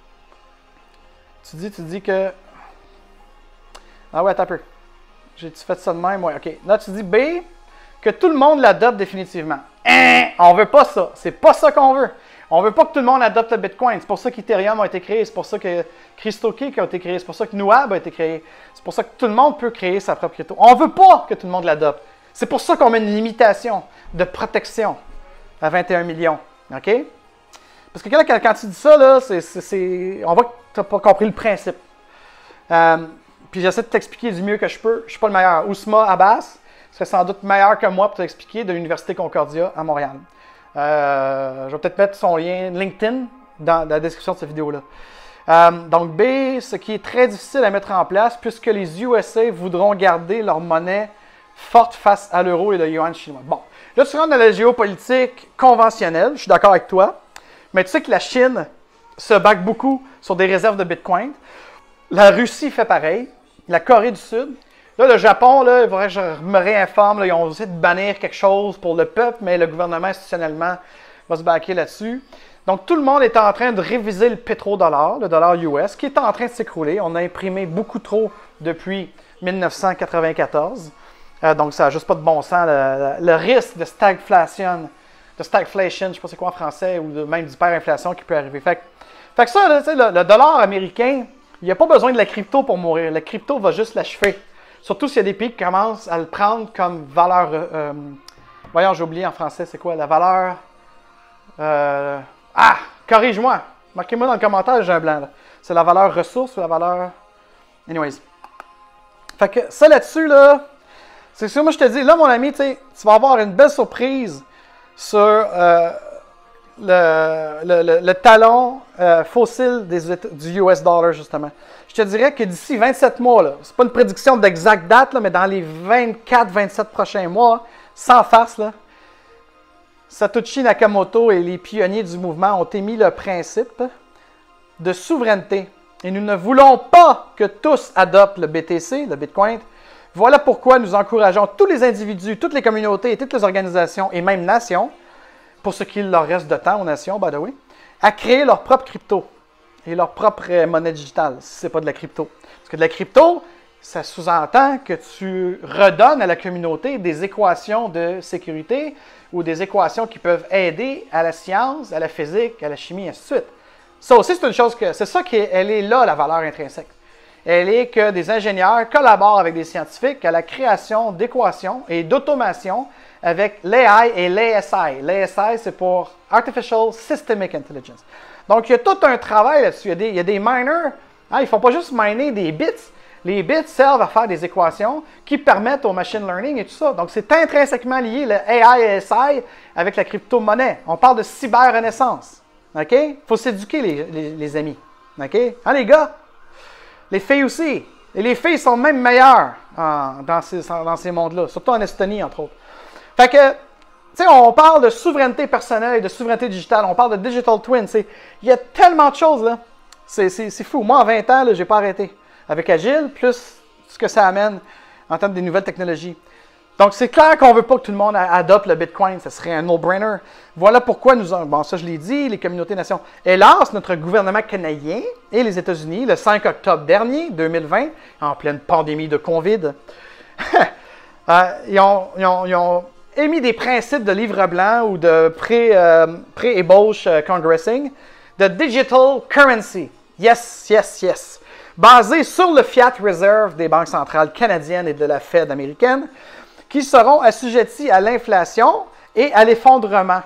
A: Ah ouais, attends un peu. J'ai-tu fait ça de même? Ouais, OK. Là, tu dis B, que tout le monde l'adopte définitivement. On veut pas ça. C'est pas ça qu'on veut. On veut pas que tout le monde adopte le Bitcoin. C'est pour ça qu'Ethereum a été créé. C'est pour ça que CryptoKitty a été créé. C'est pour ça que Nuab a été créé. C'est pour ça que tout le monde peut créer sa propre crypto. On veut pas que tout le monde l'adopte. C'est pour ça qu'on met une limitation de protection à 21 millions. OK? Parce que quand tu dis ça, là, on voit que tu n'as pas compris le principe. Puis j'essaie de t'expliquer du mieux que je peux. Je ne suis pas le meilleur. Ousma Abbas serait sans doute meilleur que moi pour t'expliquer de l'Université Concordia à Montréal. Je vais peut-être mettre son lien LinkedIn dans la description de cette vidéo-là. Donc B, ce qui est très difficile à mettre en place puisque les USA voudront garder leur monnaie forte face à l'euro et le yuan chinois. Bon, là tu rentres dans la géopolitique conventionnelle, je suis d'accord avec toi, mais tu sais que la Chine se back beaucoup sur des réserves de Bitcoin. La Russie fait pareil, la Corée du Sud. Là, le Japon, là, il faudrait que je me réinforme, là, ils ont essayé de bannir quelque chose pour le peuple, mais le gouvernement institutionnellement va se backer là-dessus. Donc, tout le monde est en train de réviser le pétrodollar, le dollar US, qui est en train de s'écrouler. On a imprimé beaucoup trop depuis 1994. Donc, ça n'a juste pas de bon sens. Le risque de stagflation, je ne sais pas c'est quoi en français, ou même d'hyperinflation qui peut arriver. Fait que ça, là, le dollar américain, il n'y a pas besoin de la crypto pour mourir. La crypto va juste l'achever. Surtout s'il y a des pays qui commencent à le prendre comme valeur... voyons, j'ai oublié en français, c'est quoi? La valeur... corrige-moi. Marquez-moi dans le commentaire, j'ai un blanc. C'est la valeur ressource ou la valeur... Anyways. Fait que ça là-dessus, là... C'est sûr, moi je te dis, là mon ami, tu vas avoir une belle surprise sur le talon fossile du US dollar, justement. Je te dirais que d'ici 27 mois, là, c'est pas une prédiction d'exacte date, là, mais dans les 24-27 prochains mois, sans farce, là, Satoshi Nakamoto et les pionniers du mouvement ont émis le principe de souveraineté. Et nous ne voulons pas que tous adoptent le BTC, le Bitcoin. Voilà pourquoi nous encourageons tous les individus, toutes les communautés et toutes les organisations et même nations, pour ce qu'il leur reste de temps aux nations, by the way, à créer leur propre crypto et leur propre monnaie digitale, si ce n'est pas de la crypto. Parce que de la crypto, ça sous-entend que tu redonnes à la communauté des équations de sécurité ou des équations qui peuvent aider à la science, à la physique, à la chimie, et ainsi de suite. Ça aussi, c'est une chose que... C'est ça qu'elle est là, la valeur intrinsèque. Elle est que des ingénieurs collaborent avec des scientifiques à la création d'équations et d'automation avec l'AI et l'ASI. L'ASI, c'est pour Artificial Systemic Intelligence. Donc, il y a tout un travail là-dessus. Il y a des miners. Ils ne font pas juste miner des bits. Les bits servent à faire des équations qui permettent au machine learning et tout ça. Donc, c'est intrinsèquement lié, le AI et ASI, avec la crypto-monnaie. On parle de cyber-renaissance. OK? Il faut s'éduquer, les amis. OK? Hein, les gars? Les filles aussi. Et les filles sont même meilleures dans ces mondes-là, surtout en Estonie, entre autres. Fait que, tu sais, on parle de souveraineté personnelle et de souveraineté digitale. On parle de digital twin. Il y a tellement de choses, là. C'est fou. Moi, en 20 ans, je n'ai pas arrêté. Avec Agile, plus ce que ça amène en termes de nouvelles technologies. Donc, c'est clair qu'on ne veut pas que tout le monde adopte le Bitcoin. Ça serait un no-brainer. Voilà pourquoi bon, ça je l'ai dit, les communautés nations. Hélas, notre gouvernement canadien et les États-Unis, le 5 octobre dernier, 2020, en pleine pandémie de COVID, ils ont émis des principes de livre blanc ou de pré-ébauche congressing de digital currency. Yes, yes, yes. basés sur le fiat reserve des banques centrales canadiennes et de la Fed américaine, qui seront assujettis à l'inflation et à l'effondrement.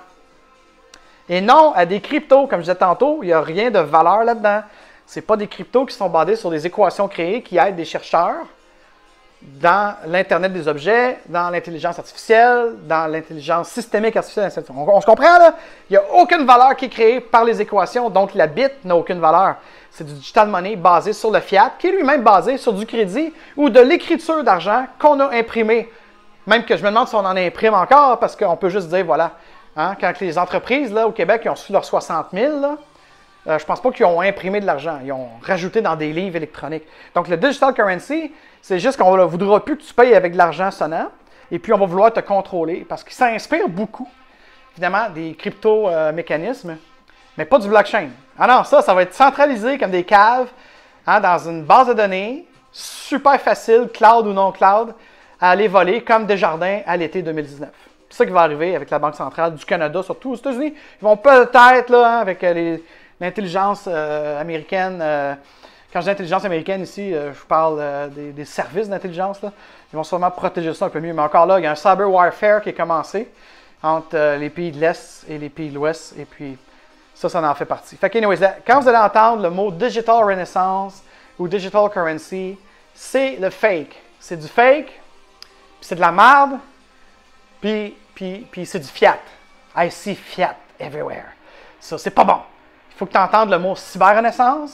A: Et non à des cryptos, comme je disais tantôt, il n'y a rien de valeur là-dedans. Ce n'est pas des cryptos qui sont basés sur des équations créées qui aident des chercheurs dans l'Internet des objets, dans l'intelligence artificielle, dans l'intelligence systémique artificielle. On se comprend, là? Il n'y a aucune valeur qui est créée par les équations, donc la bit n'a aucune valeur. C'est du digital money basé sur le fiat, qui est lui-même basé sur du crédit ou de l'écriture d'argent qu'on a imprimé. Même que je me demande si on en imprime encore, parce qu'on peut juste dire, voilà, hein, quand les entreprises là, au Québec ils ont reçu leurs 60 000, là, je ne pense pas qu'ils ont imprimé de l'argent. Ils ont rajouté dans des livres électroniques. Donc, le digital currency, c'est juste qu'on ne voudra plus que tu payes avec de l'argent sonnant. Et puis, on va vouloir te contrôler parce que ça inspire beaucoup, évidemment, des crypto-mécanismes, mais pas du blockchain. Ah non, ça va être centralisé comme des caves hein, dans une base de données, super facile, cloud ou non cloud, à aller voler comme Desjardins à l'été 2019. C'est ça qui va arriver avec la Banque centrale du Canada, surtout aux États-Unis. Ils vont peut-être, là, hein, avec l'intelligence américaine, quand je dis intelligence américaine ici, je parle des services d'intelligence. Ils vont sûrement protéger ça un peu mieux. Mais encore là, il y a un cyber warfare qui est commencé entre les pays de l'Est et les pays de l'Ouest. Et puis, ça en fait partie. Fait que, anyways, quand vous allez entendre le mot digital renaissance ou digital currency, c'est le fake. C'est du fake, puis c'est de la merde, puis c'est du fiat. I see fiat everywhere. Ça, c'est pas bon. Il faut que tu entendes le mot cyber-renaissance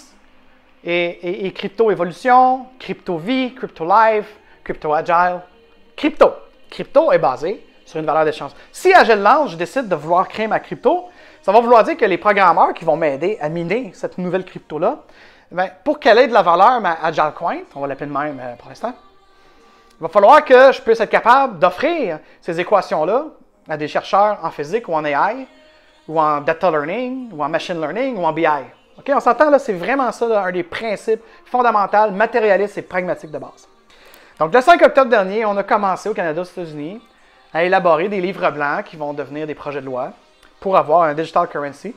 A: et crypto-évolution, crypto-vie, crypto-life, crypto-agile. Crypto. Crypto est basé sur une valeur d'échange. Si Agile je décide de vouloir créer ma crypto, ça va vouloir dire que les programmeurs qui vont m'aider à miner cette nouvelle crypto-là, bien, pour qu'elle ait de la valeur, ma Agile Coin, on va l'appeler de même pour l'instant, il va falloir que je puisse être capable d'offrir ces équations-là à des chercheurs en physique ou en AI, ou en data learning, ou en machine learning, ou en BI. OK, on s'entend là, c'est vraiment ça, là, un des principes fondamentaux, matérialistes et pragmatiques de base. Donc, le 5 octobre dernier, on a commencé au Canada, aux États-Unis, à élaborer des livres blancs qui vont devenir des projets de loi pour avoir un digital currency,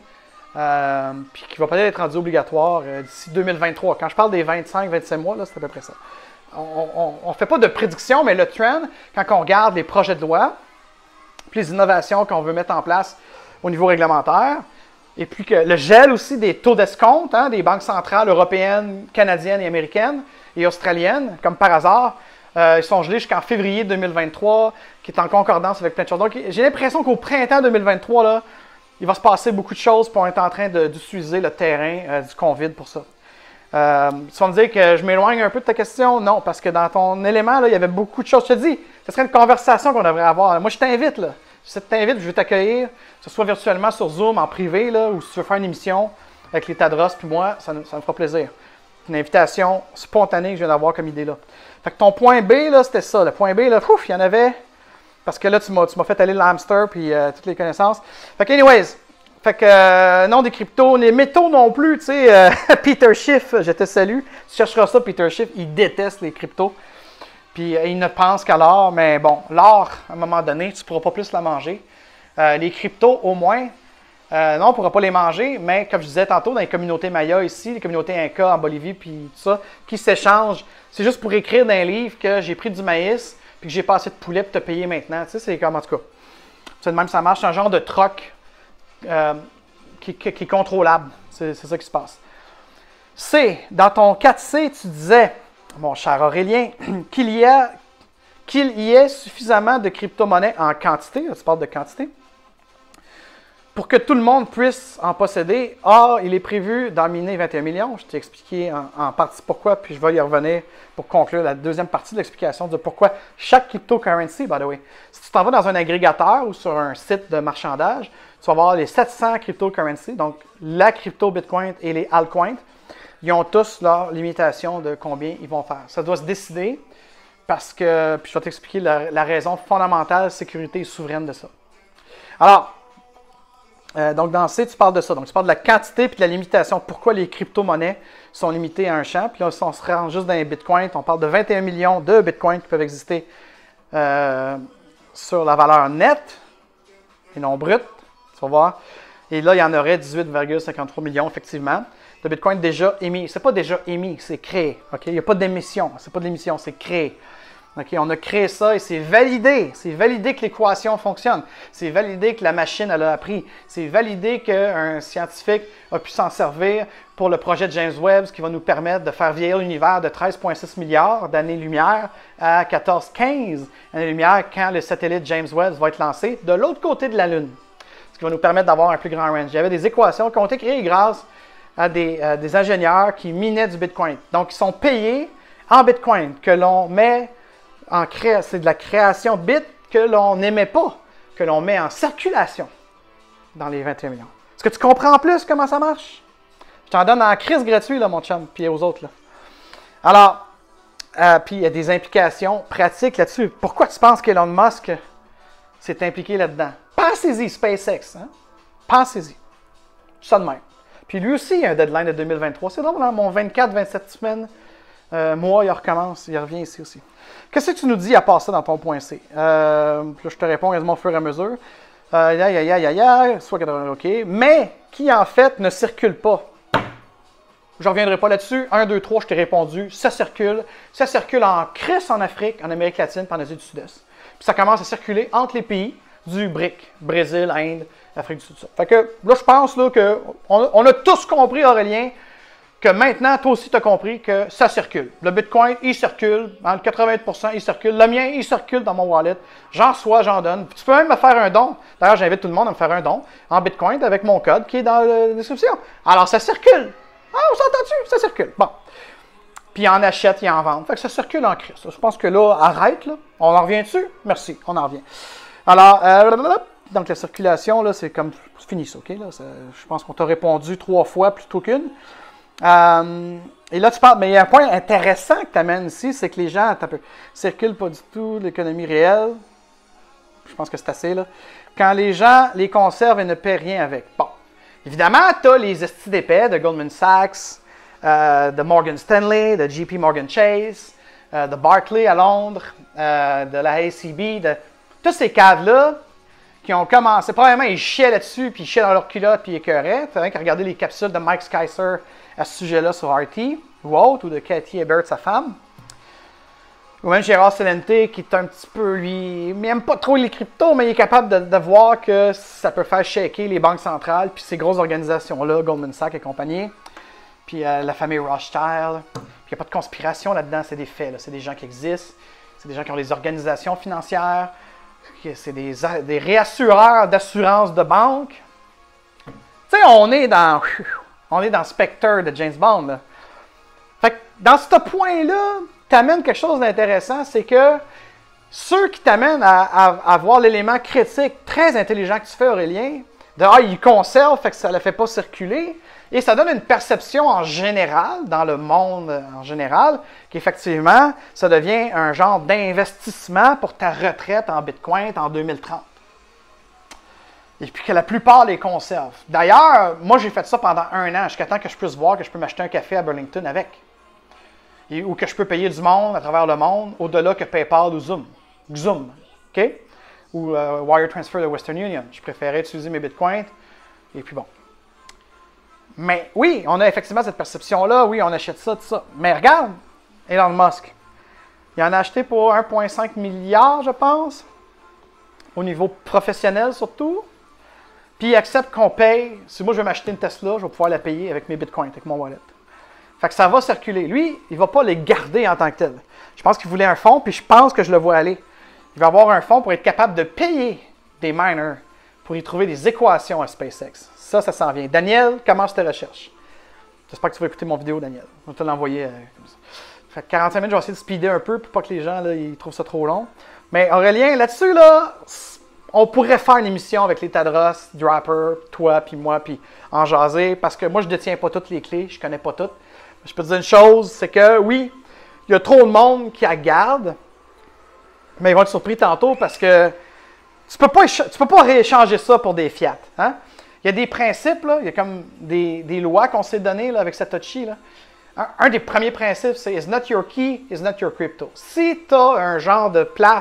A: puis qui va peut-être être rendu obligatoire d'ici 2023. Quand je parle des 25-27 mois, là, c'est à peu près ça. On ne fait pas de prédiction, mais le trend, quand on regarde les projets de loi, puis les innovations qu'on veut mettre en place au niveau réglementaire, et puis que le gel aussi des taux d'escompte hein, des banques centrales européennes, canadiennes et américaines et australiennes, comme par hasard, ils sont gelés jusqu'en février 2023, qui est en concordance avec plein de choses. Donc, j'ai l'impression qu'au printemps 2023, là, il va se passer beaucoup de choses pour être en train d'utiliser le terrain du COVID pour ça. Tu vas me dire que je m'éloigne un peu de ta question. Non, parce que dans ton élément, là, il y avait beaucoup de choses. Je te dis, ce serait une conversation qu'on devrait avoir. Moi, je t'invite, là. Je t'invite, je veux t'accueillir, que ce soit virtuellement sur Zoom, en privé, là, ou si tu veux faire une émission avec les Tadros, puis moi, ça me fera plaisir. Une invitation spontanée que je viens d'avoir comme idée là. Fait que ton point B, là, c'était ça. Le point B, là, ouf, il y en avait. Parce que là, tu m'as fait aller le hamster, puis toutes les connaissances. Fait que, anyways. Fait que, non des cryptos, les métaux non plus, tu sais. Peter Schiff, je te salue. Tu chercheras ça, Peter Schiff, il déteste les cryptos. Puis il ne pense qu'à l'or, mais bon, l'or, à un moment donné, tu ne pourras pas plus la manger. Les cryptos, au moins, non, on ne pourra pas les manger, mais comme je disais tantôt, dans les communautés Maya ici, les communautés Inca en Bolivie, puis tout ça, qui s'échangent, c'est juste pour écrire dans un livre que j'ai pris du maïs, puis que j'ai pas assez de poulet pour te payer maintenant. Tu sais, c'est comme, en tout cas, c'est de même ça marche, c'est un genre de troc qui est contrôlable. C'est ça qui se passe. C, dans ton 4C, tu disais, mon cher Aurélien, qu'il y ait suffisamment de crypto-monnaies en quantité, là, tu parles de quantité, pour que tout le monde puisse en posséder. Or, il est prévu d'en miner 21 millions. Je t'ai expliqué en partie pourquoi, puis je vais y revenir pour conclure la deuxième partie de l'explication de pourquoi chaque cryptocurrency, by the way. Si tu t'en vas dans un agrégateur ou sur un site de marchandage, tu vas voir les 700 cryptocurrencies, donc la crypto Bitcoin et les altcoins. Ils ont tous leur limitation de combien ils vont faire. Ça doit se décider parce que, puis je vais t'expliquer la raison fondamentale, sécurité et souveraine de ça. Alors, donc dans C, tu parles de ça. Donc tu parles de la quantité et de la limitation. Pourquoi les crypto-monnaies sont limitées à un champ. Puis là, si on se rend juste dans les bitcoins, on parle de 21 millions de bitcoins qui peuvent exister sur la valeur nette et non brute. Tu vas voir. Et là, il y en aurait 18,53 millions, effectivement. de Bitcoin déjà émis. Ce n'est pas déjà émis, c'est créé. Okay? Il n'y a pas d'émission. Ce n'est pas de l'émission, c'est créé. Okay? On a créé ça et c'est validé. C'est validé que l'équation fonctionne. C'est validé que la machine elle a appris. C'est validé qu'un scientifique a pu s'en servir pour le projet de James Webb, ce qui va nous permettre de faire vieillir l'univers de 13,6 milliards d'années-lumière à 14-15 années-lumière quand le satellite James Webb va être lancé de l'autre côté de la Lune. Ce qui va nous permettre d'avoir un plus grand range. Il y avait des équations qui ont été créées grâce à des ingénieurs qui minaient du Bitcoin. Donc, ils sont payés en Bitcoin que l'on met c'est de la création de bits que l'on n'émet pas, que l'on met en circulation dans les 21 millions. Est-ce que tu comprends plus comment ça marche? Je t'en donne en crise gratuit, là, mon chum, puis aux autres. Là. Alors, puis il y a des implications pratiques là-dessus. Pourquoi tu penses qu'Elon Musk s'est impliqué là-dedans? Pensez-y, SpaceX. Hein? Pensez-y. Ça de même. Puis lui aussi, il y a un deadline de 2023. C'est donc dans mon 24-27 semaines, mois, il recommence, il revient ici aussi. Qu'est-ce que tu nous dis à part ça dans ton point C? Là, je te réponds quasiment au fur et à mesure. Soit 80, OK. Mais qui, en fait, ne circule pas. Je ne reviendrai pas là-dessus. 1, 2, 3, je t'ai répondu. Ça circule. Ça circule en crise en Afrique, en Amérique latine, puis en Asie du Sud-Est. Puis ça commence à circuler entre les pays du BRIC. Brésil, Inde, Afrique du Sud. Fait que là, je pense là, qu'on a tous compris, Aurélien, que maintenant, toi aussi, tu as compris que ça circule. Le Bitcoin, il circule. Entre 80%, il circule. Le mien, il circule dans mon wallet. J'en reçois, j'en donne. Tu peux même me faire un don. D'ailleurs, j'invite tout le monde à me faire un don en Bitcoin avec mon code qui est dans la description. Alors, ça circule. Ah, on s'entend-tu? Ça circule. Bon. Puis, il en achète, il en vend. Fait que ça circule en crise. Je pense que là, arrête, là. On en revient dessus? Merci, on en revient. Alors, donc la circulation, là, c'est comme... C'est fini ça, OK? Là, je pense qu'on t'a répondu 3 fois plutôt qu'une. Et là, tu parles, mais il y a un point intéressant que tu amènes ici, c'est que les gens circulent pas du tout l'économie réelle. Je pense que c'est assez, là. Quand les gens les conservent et ne paient rien avec. Bon. Évidemment, tu as les estis d'épais de Goldman Sachs, de Morgan Stanley, de JP Morgan Chase, de Barclays à Londres, de la ACB, de tous ces cadres-là qui ont commencé. Probablement, ils chiaient là-dessus, puis ils chiaient dans leur culotte, puis ils écœuraient. Tu as regardé les capsules de Mike Spicer à ce sujet-là sur RT, ou autre, ou de Cathy Hebert, sa femme. Ou même Gérard Celente, qui est un petit peu, lui, il n'aime pas trop les cryptos, mais il est capable de voir que ça peut faire shaker les banques centrales, puis ces grosses organisations-là, Goldman Sachs et compagnie, puis la famille Rothschild. Puis il n'y a pas de conspiration là-dedans, c'est des faits, là. C'est des gens qui existent, c'est des gens qui ont des organisations financières, c'est des réassureurs d'assurance de banque. Tu sais, on est dans Spectre de James Bond. Là. Fait que dans ce point-là, tu amènes quelque chose d'intéressant, c'est que ceux qui t'amènent à voir l'élément critique très intelligent que tu fais, Aurélien, ils conservent, fait que ça ne le fait pas circuler, et ça donne une perception en général, dans le monde en général, qu'effectivement, ça devient un genre d'investissement pour ta retraite en Bitcoin en 2030. Et puis que la plupart les conservent. D'ailleurs, moi j'ai fait ça pendant 1 an, jusqu'à temps que je puisse voir que je peux m'acheter un café à Burlington avec. Ou que je peux payer du monde à travers le monde, au-delà que PayPal ou Zoom. Xoom, OK? Ou Wire Transfer de Western Union. Je préférais utiliser mes Bitcoins, et puis bon. Mais oui, on a effectivement cette perception-là, oui, on achète ça, tout ça. Mais regarde, Elon Musk, il en a acheté pour 1,5 milliard, je pense, au niveau professionnel surtout. Puis il accepte qu'on paye. Si moi je vais m'acheter une Tesla, je vais pouvoir la payer avec mes bitcoins, avec mon wallet. Fait que ça va circuler. Lui, il ne va pas les garder en tant que tel. Je pense qu'il voulait un fonds, puis je pense que je le vois aller. Il va avoir un fonds pour être capable de payer des miners pour y trouver des équations à SpaceX. Ça s'en vient. Daniel, commence tes recherches. J'espère que tu vas écouter mon vidéo, Daniel. Je vais te l'envoyer comme ça. Fait que 45 minutes, je vais essayer de speeder un peu pour pas que les gens là, ils trouvent ça trop long. Mais Aurélien, là-dessus, là, on pourrait faire une émission avec les Tadros, Dropper, toi, puis moi, puis en jaser, parce que moi, je ne détiens pas toutes les clés, je ne connais pas toutes. Je peux te dire une chose, c'est que oui, il y a trop de monde qui la garde, mais ils vont être surpris tantôt parce que tu peux pas rééchanger ça pour des fiat. Hein? Il y a des principes, là, il y a comme des lois qu'on s'est données là, avec Satoshi. Là. Un des premiers principes, c'est « Is not your key, is not your crypto ». Si tu as un genre de place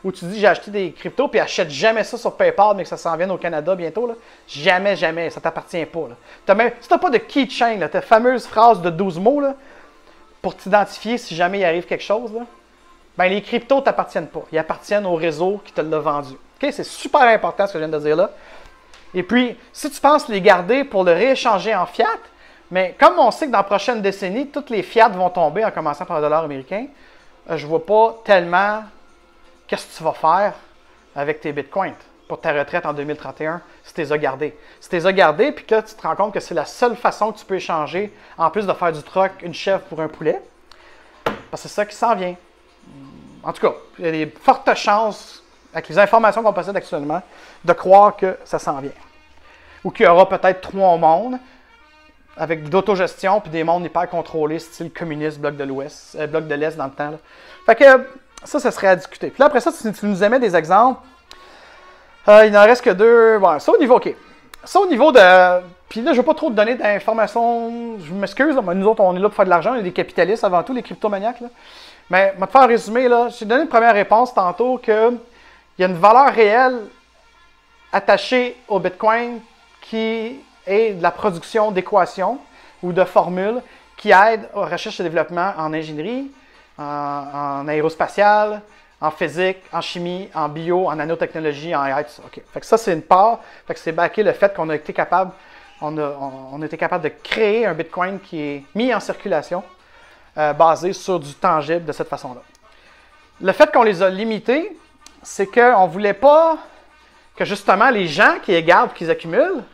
A: où tu dis j'ai acheté des cryptos puis achète jamais ça sur PayPal, mais que ça s'en vienne au Canada bientôt, là, jamais, jamais, ça ne t'appartient pas. Si tu n'as pas de keychain, ta fameuse phrase de 12 mots là, pour t'identifier si jamais il arrive quelque chose, là, ben, les cryptos ne t'appartiennent pas. Ils appartiennent au réseau qui te l'a vendu. Okay? C'est super important ce que je viens de dire là. Et puis, si tu penses les garder pour le rééchanger en fiat, mais comme on sait que dans la prochaine décennie, toutes les fiat vont tomber en commençant par le dollar américain, je ne vois pas tellement qu'est-ce que tu vas faire avec tes bitcoins pour ta retraite en 2031 si tu les as gardés. Si tu les as gardés, puis que tu te rends compte que c'est la seule façon que tu peux échanger, en plus de faire du troc, une chèvre pour un poulet, parce que c'est ça qui s'en vient. En tout cas, il y a des fortes chances, avec les informations qu'on possède actuellement, de croire que ça s'en vient. Ou qu'il y aura peut-être 3 mondes, avec d'autogestion, puis des mondes hyper contrôlés, style communiste, bloc de l'Ouest, bloc de l'Est dans le temps. Là. Fait que ça serait à discuter. Puis là, après ça, tu nous émets des exemples. Il n'en reste que 2. Bon, ça au niveau, OK. Ça au niveau de... Puis là, je ne vais pas trop te donner d'informations. Je m'excuse, mais nous autres, on est là pour faire de l'argent. On est des capitalistes avant tout, les cryptomaniaques. Là. Mais je vais te faire un résumé. Là. J'ai donné une première réponse tantôt qu'il y a une valeur réelle attachée au Bitcoin qui est de la production d'équations ou de formules qui aident aux recherches et développement en ingénierie, en aérospatiale, en physique, en chimie, en bio, en nanotechnologie, en AI, tout ça. OK. Fait que ça, c'est une part. Fait que c'est backé le fait qu'on a été capable, on a été capable de créer un Bitcoin qui est mis en circulation, basé sur du tangible de cette façon-là. Le fait qu'on les a limités, c'est qu'on ne voulait pas que justement les gens qui les gardent, qu'ils accumulent,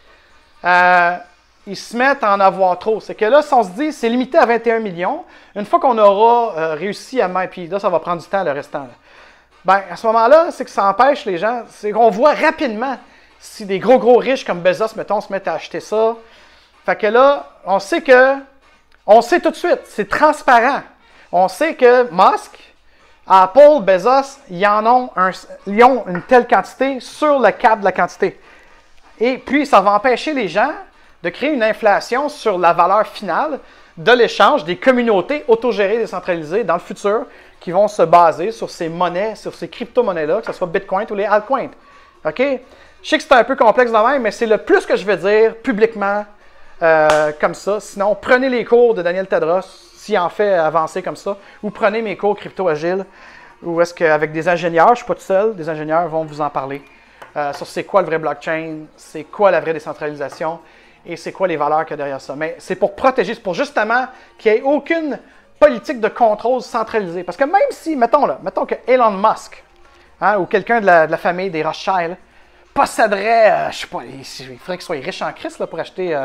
A: ils se mettent à en avoir trop. C'est que là, si on se dit, c'est limité à 21 millions, une fois qu'on aura réussi à mettre, puis là, ça va prendre du temps le restant. Là. Ben, à ce moment-là, c'est que ça empêche les gens, c'est qu'on voit rapidement si des gros riches comme Bezos, mettons, se mettent à acheter ça. Fait que là, on sait tout de suite, c'est transparent. On sait que Musk, Apple, Bezos, ils ont une telle quantité sur le cap de la quantité. Et puis, ça va empêcher les gens de créer une inflation sur la valeur finale de l'échange des communautés autogérées décentralisées dans le futur qui vont se baser sur ces monnaies, sur ces crypto-monnaies-là, que ce soit Bitcoin ou les altcoins. OK? Je sais que c'est un peu complexe de même, mais c'est le plus que je vais dire publiquement comme ça. Sinon, prenez les cours de Daniel Tedros, s'il en fait avancer comme ça, ou prenez mes cours Crypto Agile, ou est-ce qu'avec des ingénieurs, je ne suis pas tout seul, des ingénieurs vont vous en parler. Sur c'est quoi le vrai blockchain, c'est quoi la vraie décentralisation et c'est quoi les valeurs qu'il y a derrière ça. Mais c'est pour protéger, c'est pour justement qu'il n'y ait aucune politique de contrôle centralisée. Parce que même si, mettons que Elon Musk ou quelqu'un de la famille des Rothschild posséderait, je sais pas, il faudrait qu'il soit riche en Christ là, pour acheter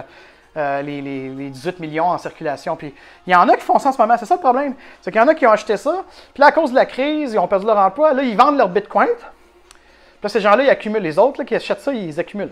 A: les 18 millions en circulation. Puis il y en a qui font ça en ce moment, c'est ça le problème. C'est qu'il y en a qui ont acheté ça, puis là, à cause de la crise, ils ont perdu leur emploi, là, ils vendent leur Bitcoin. Là, ces gens-là, ils accumulent. Les autres là, qui achètent ça, ils accumulent.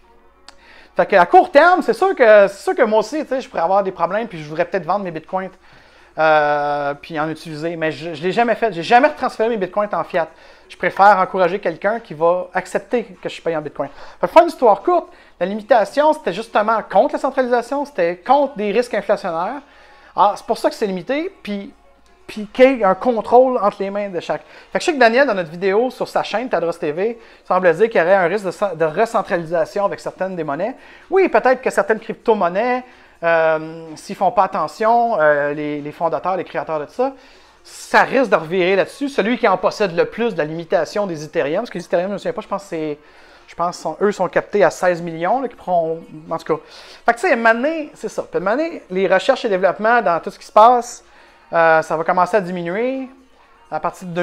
A: Fait qu'à court terme, c'est sûr que moi aussi, je pourrais avoir des problèmes, puis je voudrais peut-être vendre mes bitcoins, puis en utiliser. Mais je ne l'ai jamais fait. Je n'ai jamais transféré mes bitcoins en fiat. Je préfère encourager quelqu'un qui va accepter que je paye en bitcoin. Pour faire une histoire courte, la limitation, c'était justement contre la centralisation, c'était contre des risques inflationnaires. Alors, c'est pour ça que c'est limité, puis qu'il y ait un contrôle entre les mains de chaque. Fait que je sais que Daniel, dans notre vidéo sur sa chaîne Tedros TV, semble dire qu'il y aurait un risque de recentralisation avec certaines des monnaies. Oui, peut-être que certaines crypto-monnaies, s'ils ne font pas attention, les fondateurs, les créateurs de ça, ça risque de revirer là-dessus. Celui qui en possède le plus de la limitation des Ethereum, parce que les Ethereum, je ne me souviens pas, je pense eux sont captés à 16 millions, là, qui pourront, en tout cas. Fait que tu sais, maintenant, c'est ça. Puis maintenant, les recherches et développements dans tout ce qui se passe, ça va commencer à diminuer à partir de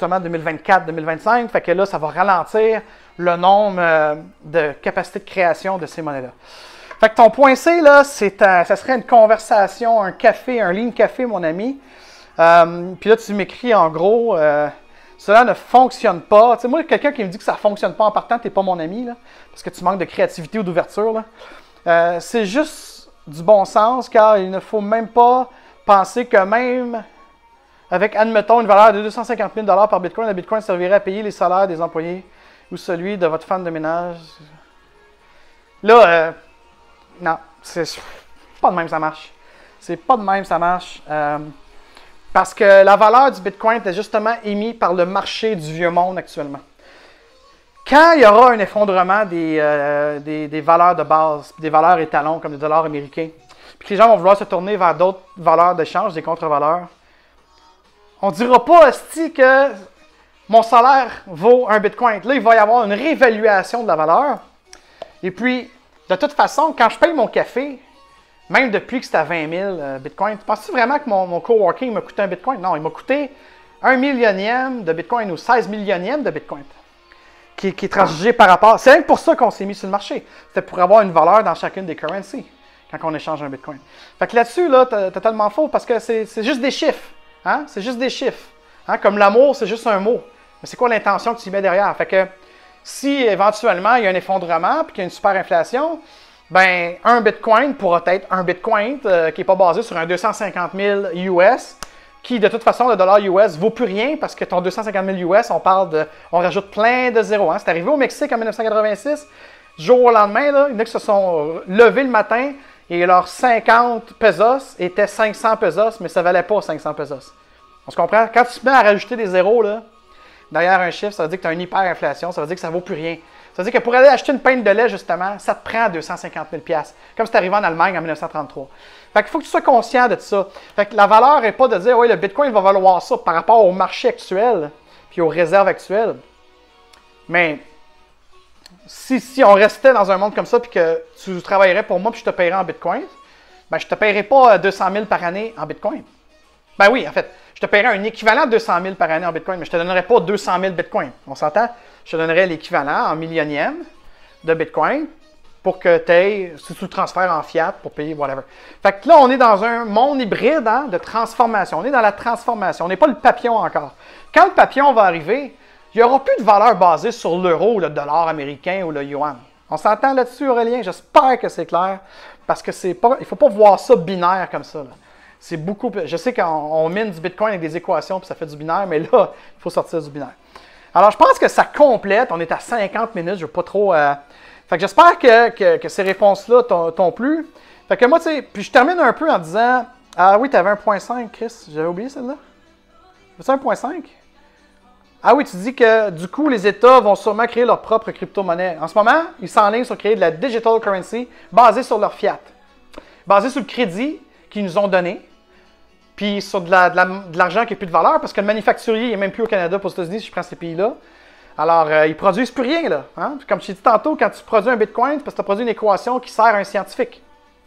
A: 2024-2025. Fait que là, ça va ralentir le nombre de capacités de création de ces monnaies-là. Fait que ton point C, là, ça serait une conversation, un café, un lean café, mon ami. Puis là, tu m'écris en gros, cela ne fonctionne pas. Tu sais, moi, quelqu'un qui me dit que ça ne fonctionne pas en partant, tu n'es pas mon ami, là, parce que tu manques de créativité ou d'ouverture. C'est juste du bon sens, car il ne faut même pas penser que même avec, admettons, une valeur de 250 000 $ par Bitcoin, le Bitcoin servirait à payer les salaires des employés ou celui de votre femme de ménage. Là, non, c'est pas de même ça marche. C'est pas de même ça marche. Parce que la valeur du Bitcoin est justement émise par le marché du vieux monde actuellement. Quand il y aura un effondrement des valeurs de base, des valeurs étalons comme le dollar américain, puis que les gens vont vouloir se tourner vers d'autres valeurs d'échange, des contre-valeurs, on ne dira pas, esti, que mon salaire vaut un Bitcoin. Là, il va y avoir une réévaluation de la valeur. Et puis, de toute façon, quand je paye mon café, même depuis que c'était à 20 000 Bitcoin, penses-tu vraiment que mon coworking m'a coûté un Bitcoin? Non, il m'a coûté 1 millionième de Bitcoin ou 16 millionième de Bitcoin qui est transigé par rapport. C'est rien que pour ça qu'on s'est mis sur le marché. C'était pour avoir une valeur dans chacune des currencies quand on échange un Bitcoin. Fait que là-dessus, là, t'as tellement faux parce que c'est juste des chiffres. Hein? C'est juste des chiffres. Hein? Comme l'amour, c'est juste un mot. Mais c'est quoi l'intention que tu y mets derrière? Fait que si éventuellement il y a un effondrement et qu'il y a une super inflation, ben un Bitcoin pourra être un Bitcoin qui n'est pas basé sur un 250 000 US, qui de toute façon, le dollar US vaut plus rien parce que ton 250 000 US, on rajoute plein de zéros. Hein? C'est arrivé au Mexique en 1986. Du jour au lendemain, là, il y en a qui se sont levés le matin et leurs 50 pesos étaient 500 pesos, mais ça ne valait pas 500 pesos. On se comprend? Quand tu te mets à rajouter des zéros, là, derrière un chiffre, ça veut dire que tu as une hyperinflation, ça veut dire que ça ne vaut plus rien. Ça veut dire que pour aller acheter une pinte de lait, justement, ça te prend 250 000 $, comme c'est arrivé en Allemagne en 1933. Fait qu'il faut que tu sois conscient de ça. Fait que la valeur n'est pas de dire, oui, le Bitcoin va valoir ça par rapport au marché actuel puis aux réserves actuelles. Mais si on restait dans un monde comme ça puis que tu travaillerais pour moi puis je te paierais en Bitcoin, ben je ne te paierais pas 200 000 par année en Bitcoin. Ben oui, en fait, je te paierais un équivalent de 200 000 par année en Bitcoin, mais je ne te donnerais pas 200 000 Bitcoin. On s'entend? Je te donnerais l'équivalent en millionième de Bitcoin pour que tu aies, si tu le transfères en fiat pour payer whatever. Fait que là, on est dans un monde hybride hein, de transformation. On est dans la transformation. On n'est pas le papillon encore. Quand le papillon va arriver, il n'y aura plus de valeur basée sur l'euro, le dollar américain ou le yuan. On s'entend là-dessus, Aurélien? J'espère que c'est clair parce que c'est pas, il ne faut pas voir ça binaire comme ça. Là. C'est beaucoup. Je sais qu'on mine du Bitcoin avec des équations puis ça fait du binaire, mais là, il faut sortir du binaire. Alors, je pense que ça complète. On est à 50 minutes. Je ne veux pas trop. Fait que j'espère que ces réponses-là t'ont plu. Fait que moi, tu sais, puis je termine un peu en disant ah oui, tu avais 1.5, Chris. J'avais oublié celle-là. C'est 1.5? Ah oui, tu dis que du coup, les États vont sûrement créer leur propre crypto-monnaie. En ce moment, ils s'enlignent sur créer de la digital currency basée sur leur fiat, basée sur le crédit qu'ils nous ont donné. Puis sur de l'argent qui n'a plus de valeur, parce que le manufacturier n'est même plus au Canada, pour les États-Unis, si je prends ces pays-là. Alors, ils ne produisent plus rien, là. Hein? Comme je t'ai dit tantôt, quand tu produis un Bitcoin, c'est parce que tu as produit une équation qui sert à un scientifique.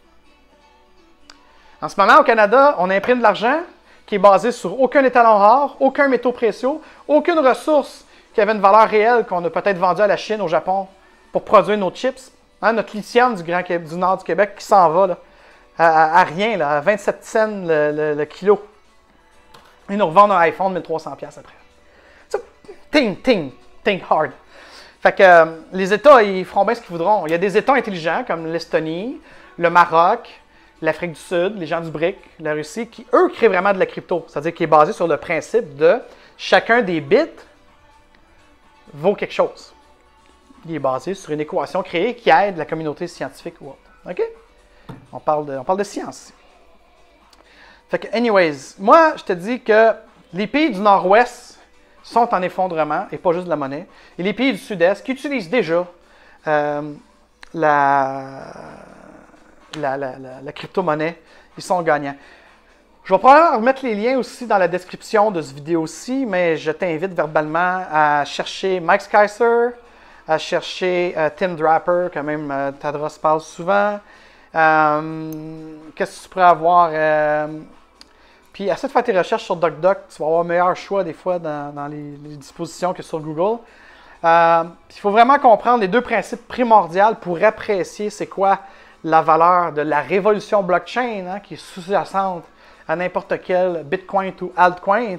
A: En ce moment, au Canada, on imprime de l'argent qui est basé sur aucun étalon rare, aucun métaux précieux, aucune ressource qui avait une valeur réelle qu'on a peut-être vendue à la Chine, au Japon, pour produire nos chips. Hein? Notre lithium du nord du Québec qui s'en va, là. À rien, là, à 27 cents le kilo. Ils nous revendent un iPhone 1300$ après. So, think hard. Fait que les États, ils feront bien ce qu'ils voudront. Il y a des États intelligents comme l'Estonie, le Maroc, l'Afrique du Sud, les gens du BRIC, la Russie, qui, eux, créent vraiment de la crypto. C'est-à-dire qui est basé sur le principe de chacun des bits vaut quelque chose. Il est basé sur une équation créée qui aide la communauté scientifique ou autre. OK? On parle de science. Fait que, anyways, moi, je te dis que les pays du Nord-Ouest sont en effondrement, et pas juste de la monnaie. Et les pays du Sud-Est, qui utilisent déjà la crypto-monnaie, ils sont gagnants. Je vais probablement remettre les liens aussi dans la description de cette vidéo-ci, mais je t'invite verbalement à chercher Mike Skycer, à chercher Tim Draper, quand même Tadros parle souvent. Qu'est-ce que tu pourrais avoir? Puis, essaie de faire tes recherches sur DuckDuck. Tu vas avoir un meilleur choix des fois dans les dispositions que sur Google. Il faut vraiment comprendre les deux principes primordiaux pour apprécier c'est quoi la valeur de la révolution blockchain hein, qui est sous-jacente à n'importe quel Bitcoin ou altcoin.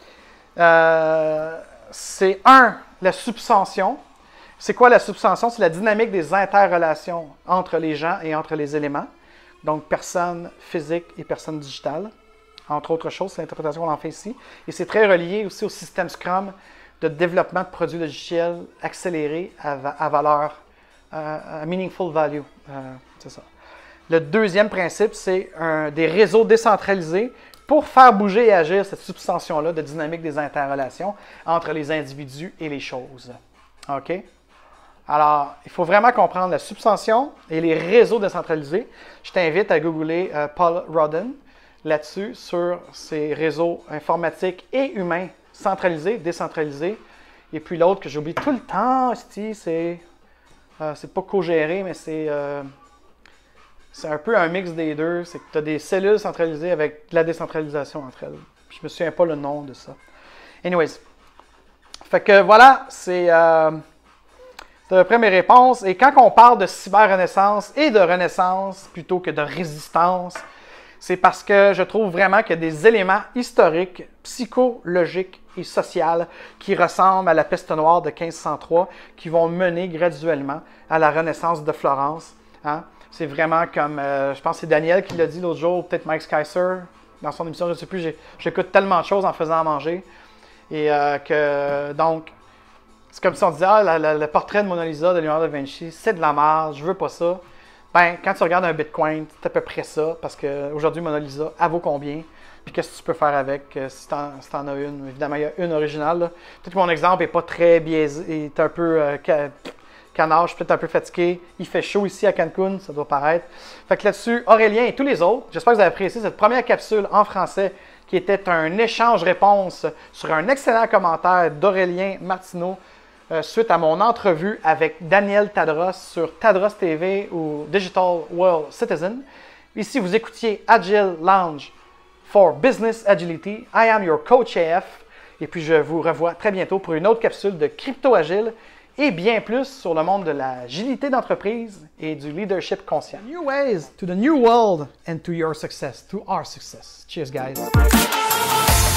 A: C'est la substantion. C'est quoi la substantion? C'est la dynamique des interrelations entre les gens et entre les éléments. Donc, personnes physiques et personnes digitales. Entre autres choses, c'est l'interprétation qu'on en fait ici. Et c'est très relié aussi au système Scrum de développement de produits logiciels accélérés à valeur, à meaningful value. C'est ça. Le deuxième principe, c'est des réseaux décentralisés pour faire bouger et agir cette substantion-là de dynamique des interrelations entre les individus et les choses. OK? Alors, il faut vraiment comprendre la substantion et les réseaux décentralisés. Je t'invite à googler Paul Rodin là-dessus, sur ces réseaux informatiques et humains centralisés, décentralisés. Et puis l'autre que j'oublie tout le temps, c'est pas co-géré, mais c'est un peu un mix des deux. C'est que tu as des cellules centralisées avec de la décentralisation entre elles. Je me souviens pas le nom de ça. Anyways. Fait que voilà, c'est à peu près mes réponses. Et quand on parle de cyber-renaissance et de renaissance plutôt que de résistance, c'est parce que je trouve vraiment qu'il y a des éléments historiques, psychologiques et sociaux qui ressemblent à la peste noire de 1503, qui vont mener graduellement à la Renaissance de Florence. Hein? C'est vraiment comme, je pense que c'est Daniel qui l'a dit l'autre jour, peut-être Mike Spicer, dans son émission, je ne sais plus, j'écoute tellement de choses en faisant à manger. Et donc, c'est comme si on disait, le portrait de Mona Lisa de Léonard de Vinci, c'est de la merde, je veux pas ça. Ben, quand tu regardes un Bitcoin, c'est à peu près ça, parce qu'aujourd'hui, Mona Lisa, elle vaut combien? Puis qu'est-ce que tu peux faire avec si tu en as une? Évidemment, il y a une originale. Peut-être que mon exemple n'est pas très biaisé, il est un peu canard, je suis peut-être un peu fatigué. Il fait chaud ici à Cancun, ça doit paraître. Fait que là-dessus, Aurélien et tous les autres, j'espère que vous avez apprécié cette première capsule en français qui était un échange-réponse sur un excellent commentaire d'Aurélien Martineau suite à mon entrevue avec Daniel Tadros sur Tadros TV ou Digital World Citizen. Ici, vous écoutiez Agile Lounge for Business Agility. I am your coach AF. Et puis, je vous revois très bientôt pour une autre capsule de Crypto Agile et bien plus sur le monde de l'agilité d'entreprise et du leadership conscient. New ways to the new world and to your success, to our success. Cheers, guys.